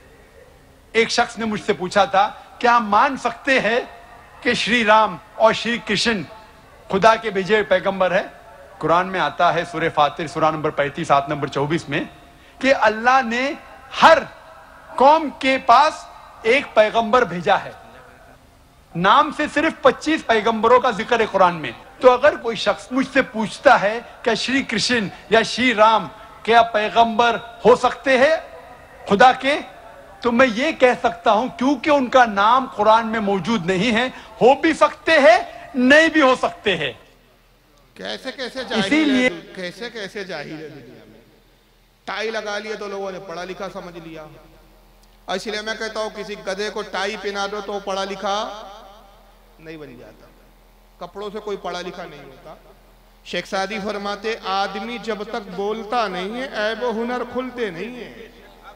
एक शख्स ने मुझसे पूछा था, क्या मान सकते हैं कि श्री राम और श्री कृष्ण खुदा के भेजे पैगंबर है? कुरान में आता है सूरह फातिर सूरा नंबर पैंतीस आयत नंबर चौबीस में कि अल्लाह ने हर कौम के पास एक पैगंबर भेजा है। नाम से सिर्फ पच्चीस पैगंबरों का जिक्र है कुरान में। तो अगर कोई शख्स मुझसे पूछता है कि श्री कृष्ण या श्री राम क्या पैगंबर हो सकते हैं खुदा के, तो मैं ये कह सकता हूं क्योंकि उनका नाम कुरान में मौजूद नहीं है, हो भी सकते हैं, नहीं भी हो सकते हैं। कैसे कैसे जाहिल इसीलिए है, कैसे कैसे जाहिल है दुनिया में। टाई लगा लिए तो लोगों ने पढ़ा लिखा समझ लिया। इसलिए मैं कहता हूं किसी गधे को टाई पहना दो तो पढ़ा लिखा नहीं बन जाता। कपड़ों से कोई पढ़ा लिखा नहीं होता। शेख सादी फरमाते, आदमी जब तक बोलता नहीं है ऐब हुनर खुलते नहीं है।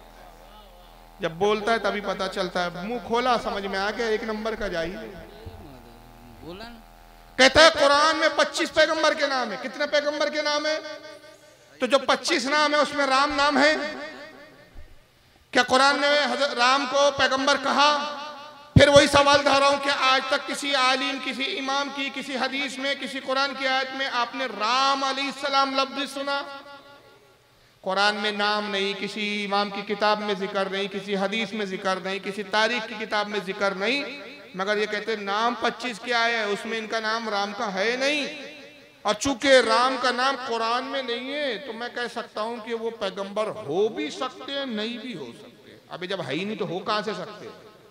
जब बोलता है तभी पता चलता है। मुंह खोला समझ में आ गया, एक नंबर का जाहिल बोला। कहता है कुरान में पच्चीस पैगंबर के नाम है। कितने पैगंबर के नाम है? तो जो पच्चीस नाम है उसमें राम नाम है क्या? कुरान ने राम को पैगंबर कहा? फिर वही सवाल उठा रहा हूं कि आज तक किसी आलिम, किसी इमाम की, किसी हदीस में, किसी कुरान की आयत में आपने राम अलैहिस्सलाम लफ्ज सुना? कुरान में नाम नहीं, किसी इमाम की किताब में जिक्र नहीं, किसी हदीस में जिक्र नहीं, किसी तारीख की किताब में जिक्र नहीं, मगर ये कहते नाम पच्चीस के आया है, उसमें इनका नाम राम का है नहीं। और चूंकि राम का नाम कुरान में नहीं है तो मैं कह सकता हूं कि वो पैगंबर हो भी सकते हैं, नहीं भी हो सकते। अभी जब है ही नहीं तो हो कहां से सकते?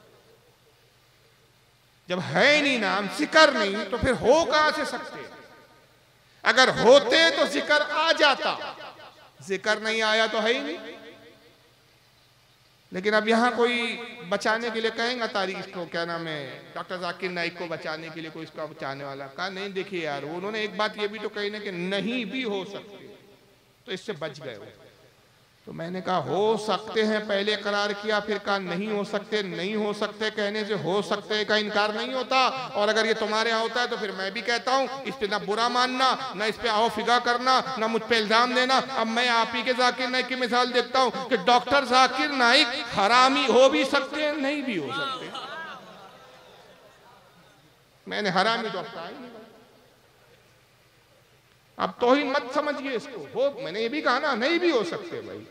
जब है ही नहीं नाम, जिक्र नहीं, तो फिर हो कहां से सकते? अगर होते तो जिक्र आ जाता, जिक्र नहीं आया तो है ही नहीं। लेकिन अब यहाँ कोई बचाने के लिए कहेंगे तारीख को, क्या नाम है, डॉक्टर जाकिर नाइक को बचाने के लिए कोई इसका बचाने वाला, कहा नहीं देखिए यार, उन्होंने एक बात ये भी तो कही ना कि नहीं भी हो सकते, तो इससे बच गए वो। तो मैंने कहा हो सकते हैं पहले करार किया, फिर कहा नहीं हो सकते। नहीं हो सकते कहने से हो सकते का इनकार नहीं होता, और अगर ये तुम्हारे यहाँ होता है तो फिर मैं भी कहता हूँ, इस पे ना बुरा मानना, ना इस पे आओ फिगा करना, ना मुझ पे इल्जाम देना। अब मैं आप ही के जाकिर नाइक की मिसाल देखता हूँ कि डॉक्टर जाकिर नाइक हरामी हो भी सकते हैं, नहीं भी हो सकते। मैंने हरामी डॉक्टर आई नहीं, अब तो ही मत समझिए इसको, हो मैंने ये भी कहा ना, नहीं भी हो सकते भाई।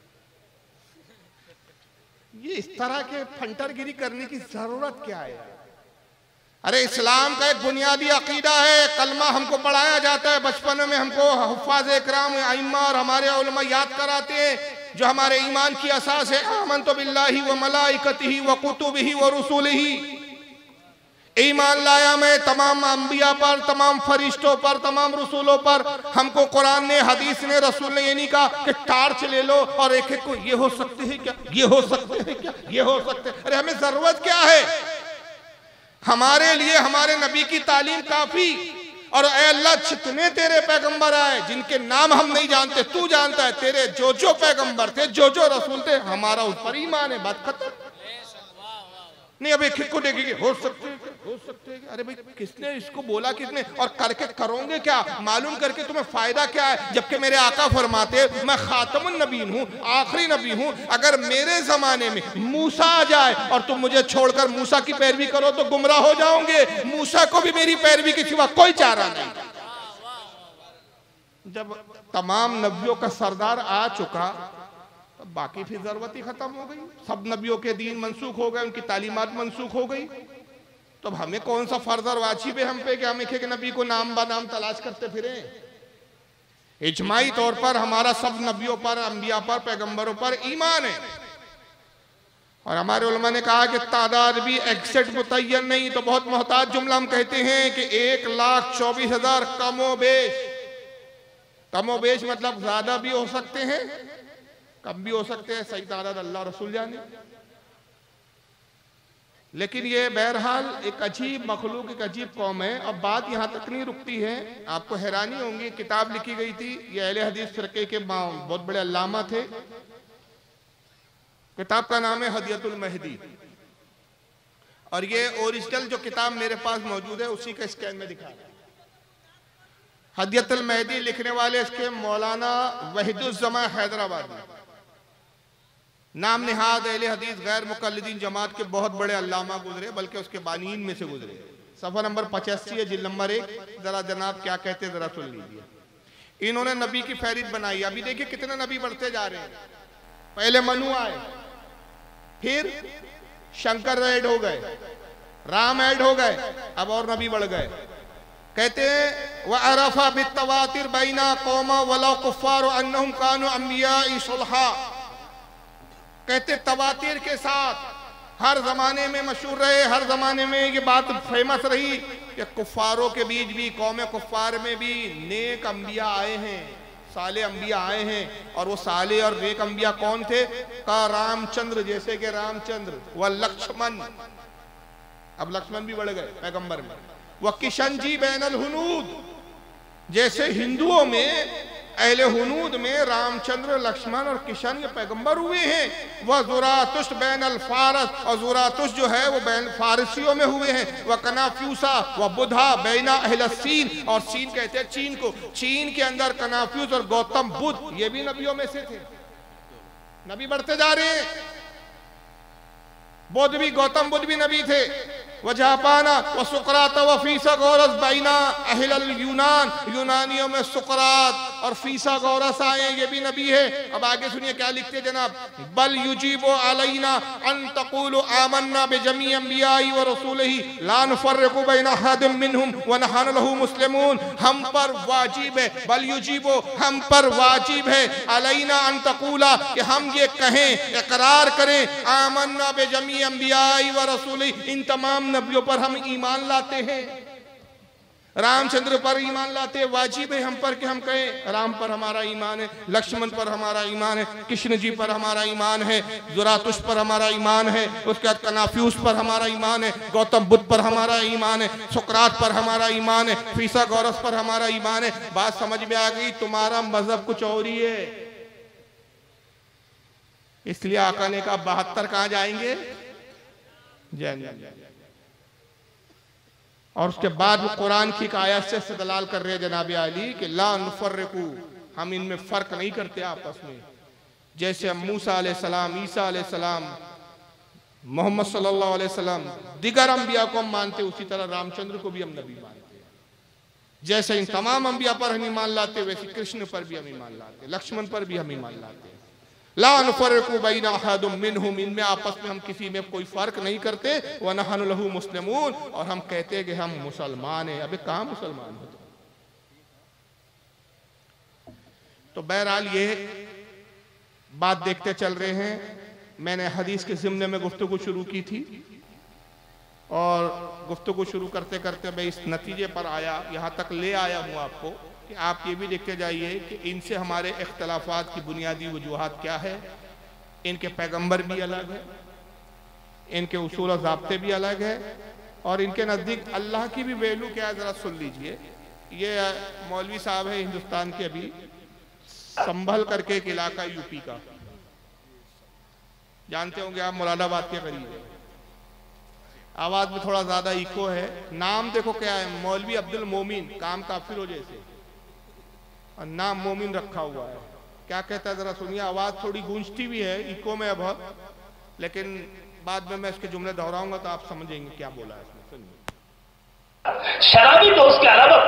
ये इस तरह के फंटरगिरी करने की जरूरत क्या है? अरे इस्लाम का एक बुनियादी अकीदा है, कलमा हमको पढ़ाया जाता है बचपन में, हमको हुफ्फाज इकराम आइम्मा और हमारे उलमा याद कराते हैं, जो हमारे ईमान की असास है। आमनतु बिल्लाहि व मलाइकतिही व कुतुबिही व रुसुलिही, ईमान लाया मैं तमाम अंबिया पर, तमाम फरिश्तों पर, तमाम रसूलों पर। हमको कुरान ने, हदीस ने, रसूल ने ये नहीं कहा कि टार्च ले लो और एक एक को ये हो सकते हैं क्या, ये हो सकते हैं क्या, ये हो सकते हैं। अरे हमें जरूरत क्या है? हमारे लिए हमारे नबी की तालीम काफी। और ऐ अल्लाह जितने तेरे पैगंबर आए जिनके नाम हम नहीं जानते, तू जानता है, तेरे जो जो पैगंबर थे, जो जो रसूल थे, हमारा उस पर ईमान है, बात खत्म। नहीं अब एक को देखेंगे हो सकते हैं, हो सकते हैं। अरे भाई किसने इसको बोला, किसने, और करके करोगे क्या, मालूम करके तुम्हें फायदा क्या है? जबकि मेरे आका फरमाते मैं खातमुन नबीन हूँ, आखिरी नबी हूँ। अगर मेरे जमाने में मूसा आ जाए और तुम मुझे छोड़कर मूसा की पैरवी करो तो गुमराह हो जाओगे। मूसा को भी मेरी पैरवी के सिवा कोई चारा नहीं। जब तमाम नबियों का सरदार आ चुका, बाकी फिर जरूरत ही खत्म हो गई। सब नबियों के दीन मनसूख हो गए, उनकी तालीमात मनसूख हो गई। तो अब हमें कौन सा फर्ज और वाजिब है हम पे कि हम एक एक नबी को नाम बनाम तलाश करते फिरें? इजमाई तौर पर हमारा सब नबियों पर, अंबिया पर, पैगंबरों पर ईमान है। और हमारे उलमा ने कहा कि तादाद भी एग्जैक्ट मुतय्यन नहीं, तो बहुत मोहताज जुमला हम कहते हैं कि एक लाख चौबीस हजार कमो बेश। कमो बेश मतलब ज्यादा भी हो सकते हैं, कम भी हो सकते हैं, सही तादाद अल्लाह रसूल जाने। लेकिन ये बहरहाल एक अजीब मखलूक, एक अजीब कौम है। अब बात यहाँ तक नहीं रुकती है, आपको हैरानी होंगी। किताब लिखी गई थी, ये अहले हदीस फिरके के बहुत बड़े अल्लामा थे। किताब का नाम है हदियतुल महदी, और ये ओरिजिनल जो किताब मेरे पास मौजूद है उसी का स्कैन में दिखा। हदियतुल महदी लिखने वाले इसके मौलाना वहीदुज़्ज़मा हैदराबादी, नाम निहाद अहले हदीस गैर मुकल्लिदीन जमात के बहुत बड़े अल्लामा गुजरे, बल्कि उसके बानीन में से गुजरे। सफा नंबर पचासी है, जिल्द नंबर एक। जरा जनाब क्या कहते हैं जरा सुन लीजिए। इन्होंने नबी की फहरिस्त बनाई। अभी देखिए कितने नबी बढ़ते जा रहे हैं। पहले मनु आए, फिर शंकर ऐड हो गए, राम ऐड हो गए, अब और नबी बढ़ गए। कहते हैं व अरफा बित्तवातिर बैना कौमा वला कुफ्फार अन्नहुम कानु अंबिया सुलहा। कहते तवातिर के साथ हर जमाने में मशहूर रहे, हर जमाने में ये बात फेमस रही कि कुफ्फारों के बीच भी, कौम कुफ्फार में भी नेक अंबिया आए हैं, साले अंबिया आए हैं। और वो साले और नेक अंबिया कौन थे? का रामचंद्र, जैसे कि रामचंद्र, व लक्ष्मण, अब लक्ष्मण भी बढ़ गए पैगंबर में। वह किशन जी बैनल हुनूद, जैसे हिंदुओं में अहले हुनूद में रामचंद्र, लक्ष्मण और किशन ये पैगंबर हुए हैं। वह ज़ुरातुश बैनल फारस, और ज़ुरातुश जो है वो बैन फारसियों में हुए हैं। वह कनाफ्यूसा व बुधा बैना अहल सीन, और सीन कहते हैं चीन को। चीन के अंदर कनाफ्यूस और गौतम बुद्ध ये भी नबियों में से थे। नबी बढ़ते जा रहे हैं। बुद्ध भी, गौतम बुद्ध भी नबी थे। व जापाना व सुकरात व फीसा गौरस बैना अहल यूनान, यूनानियों में सुकरात और फीसा गौरस आए, ये भी नबी है। अब आगे सुनिए क्या लिखते हैं जनाब। बल युजीबो अलैना अन तक़ूलु आमन्ना बिजमी अंबियाई व रसूलिही ला नुफर्रिकु बैना अहदिम मिनहुम व नहनु लहु मुस्लिमून। हम पर वाजिब है, बल युजीबो हम पर वाजिब है, अलैना अन तक़ूला कि हम ये कहें, इकरार करें, आमन्ना बिजमी अंबियाई व रसूलिही, इन तमाम नबियों पर हम ईमान लाते हैं। रामचंद्र पर ईमान लाते वाजिब है हम पर कि हम कहें राम पर हमारा ईमान है, लक्ष्मण पर हमारा ईमान है, कृष्ण जी पर हमारा ईमान है, जुरातुश पर हमारा ईमान है, उसके बाद कनाफ्यूस पर हमारा ईमान है, गौतम बुद्ध पर हमारा ईमान है, सुकरात पर हमारा ईमान है, फिसागोरस पर हमारा ईमान है। बात समझ में आ गई? तुम्हारा मजहब कुछ और ही है। इसलिए आका ने कहा बहत्तर कहां जाएंगे? जय। और उसके बाद वो कुरान की एक आयत से इस्तेदलाल कर रहे हैं जनाब अली कि ला नुफर्रिकू, हम इनमें फर्क नहीं करते आपस में। जैसे हम मूसा अलैहिस्सलाम, ईसा अलैहिस्सलाम, मोहम्मद सल्लल्लाहु अलैहि वसल्लम दिगर अंबिया को हम मानते, उसी तरह रामचंद्र को भी हम नबी मानते हैं। जैसे इन तमाम अंबिया पर हम ईमान लाते, वैसे कृष्ण पर भी हम ईमान लाते, लक्ष्मण पर भी हम ईमान लाते हैं। ला नुफर्रिकू बैना अहदिम मिनहुम, इनमें आपस में हम किसी में कोई फर्क नहीं करते। व नहनु लहू मुस्लिमून, और हम कहते हैं कि हम मुसलमान हैं। अबे कहां मुसलमान हो? तो बहरहाल ये बात देखते चल रहे हैं। मैंने हदीस के ज़िम्ने में गुफ्तगू शुरू की थी और गुफ्तगू शुरू करते करते मैं इस नतीजे पर आया, यहाँ तक ले आया हूँ आपको कि आप ये भी देखते जाइए कि इनसे हमारे इख्तलाफात की बुनियादी वजूहात क्या है। इनके पैगंबर भी अलग है, इनके उसूल और ज़ाब्ते भी अलग है, और इनके नज़दीक अल्लाह की भी वैल्यू क्या है ज़रा सुन लीजिए। ये मौलवी साहब है हिंदुस्तान के, अभी संभल करके एक इलाका यूपी का, जानते होंगे आप, मुरादाबाद के करीब। आवाज में थोड़ा ज्यादा इको है। नाम देखो क्या है, मौलवी अब्दुल मोमिन, काम काफिर हो जैसे, और नाम मोमिन रखा हुआ है। क्या कहता है जरा सुनिए। आवाज थोड़ी गूंजती भी है, इको में बहुत, लेकिन बाद में मैं इसके जुमले दोहराऊंगा तो आप समझेंगे क्या बोला है इसमें। सुनिए। शराबी तो उसके अलावा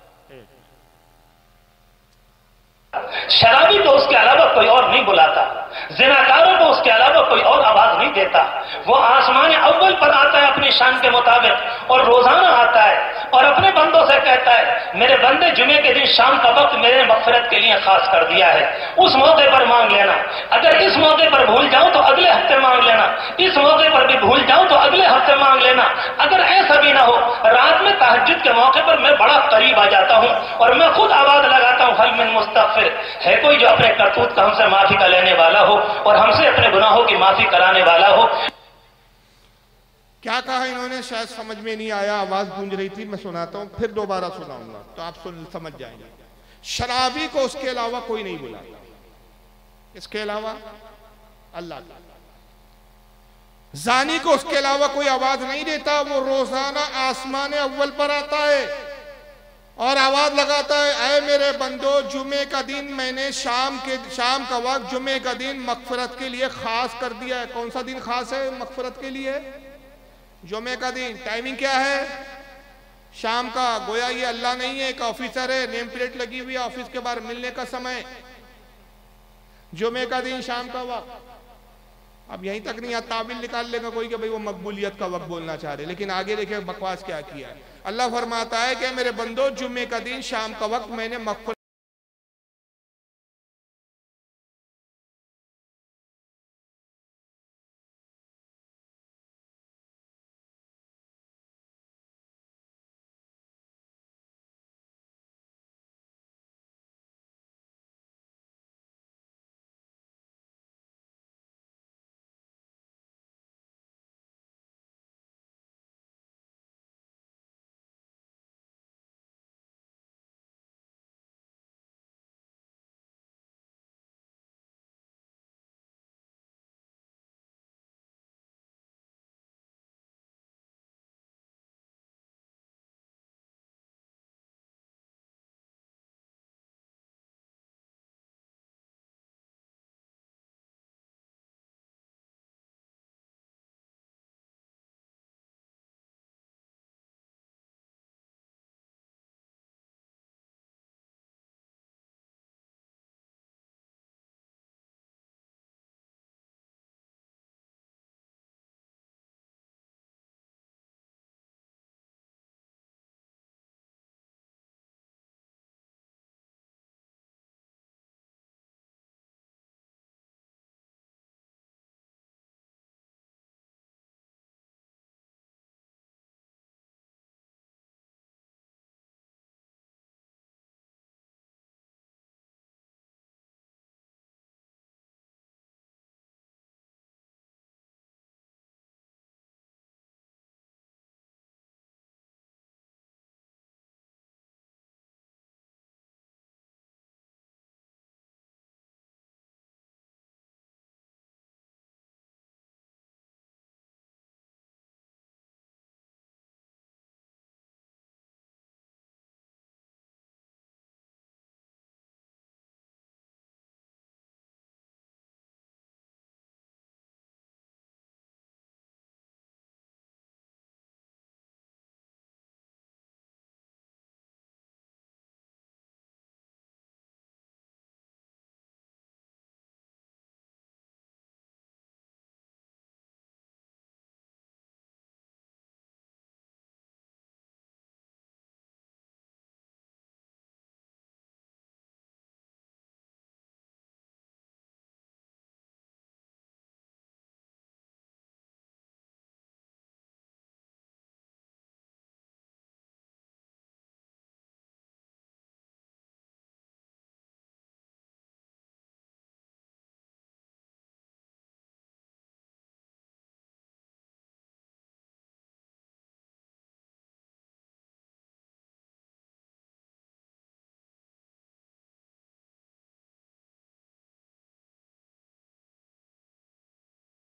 शराबी तो उसके अलावा कोई और नहीं बुलाता, जिनाकारों को उसके अलावा कोई और आवाज नहीं देता। वो आसमान अव्वल पर आता है अपनी शान के मुताबिक, और रोजाना आता है और अपने बंदों से कहता है मेरे बंदे जुमे के दिन शाम का वक्त मेरे मगफिरत के लिए खास कर दिया है, उस मौके पर मांग लेना। अगर इस मौके पर भूल जाऊं तो अगले हफ्ते मांग लेना, इस मौके पर भी भूल जाऊं तो अगले हफ्ते मांग लेना। अगर ऐसा भी ना हो, रात में तहज्जुद के मौके पर मैं बड़ा करीब आ जाता हूं और मैं खुद आवाज लगाता हूं हल मिन मुस्तगफिर, है कोई जो अपने करतूत का हमसे माफी का लेने वाला हो और हमसे अपने गुनाहों की माफी कराने वाला हो। क्या कहा इन्होंने शायद समझ में नहीं आया, आवाज गूंज रही थी, मैं सुनाता हूं, फिर दोबारा सुनाऊंगा तो आप सुन समझ जाएंगे। शराबी को उसके अलावा कोई नहीं बुलाता, इसके अलावा अल्लाह का। जानी को उसके अलावा कोई आवाज नहीं देता, वो रोजाना आसमान अव्वल पर आता है और आवाज लगाता है, ऐ मेरे बंदो जुमे का दिन मैंने शाम के शाम का वक्त जुमे का दिन मगफिरत के लिए खास कर दिया है। कौन सा दिन खास है मगफिरत के लिए? जुमे का दिन। टाइमिंग क्या है? शाम का। गोया ये अल्लाह नहीं है, एक ऑफिसर है, नेम प्लेट लगी हुई है, ऑफिस के बाहर मिलने का समय जुमे का दिन शाम का वक्त। अब यहीं तक नहीं, ताबिल निकाल लेगा कोई कि भाई वो मकबूलियत का वक्त बोलना चाह रहे, लेकिन आगे देखिए बकवास क्या किया है। अल्लाह फरमाता है कि मेरे बंदो जुमे का दिन शाम का वक्त मैंने मगफिरत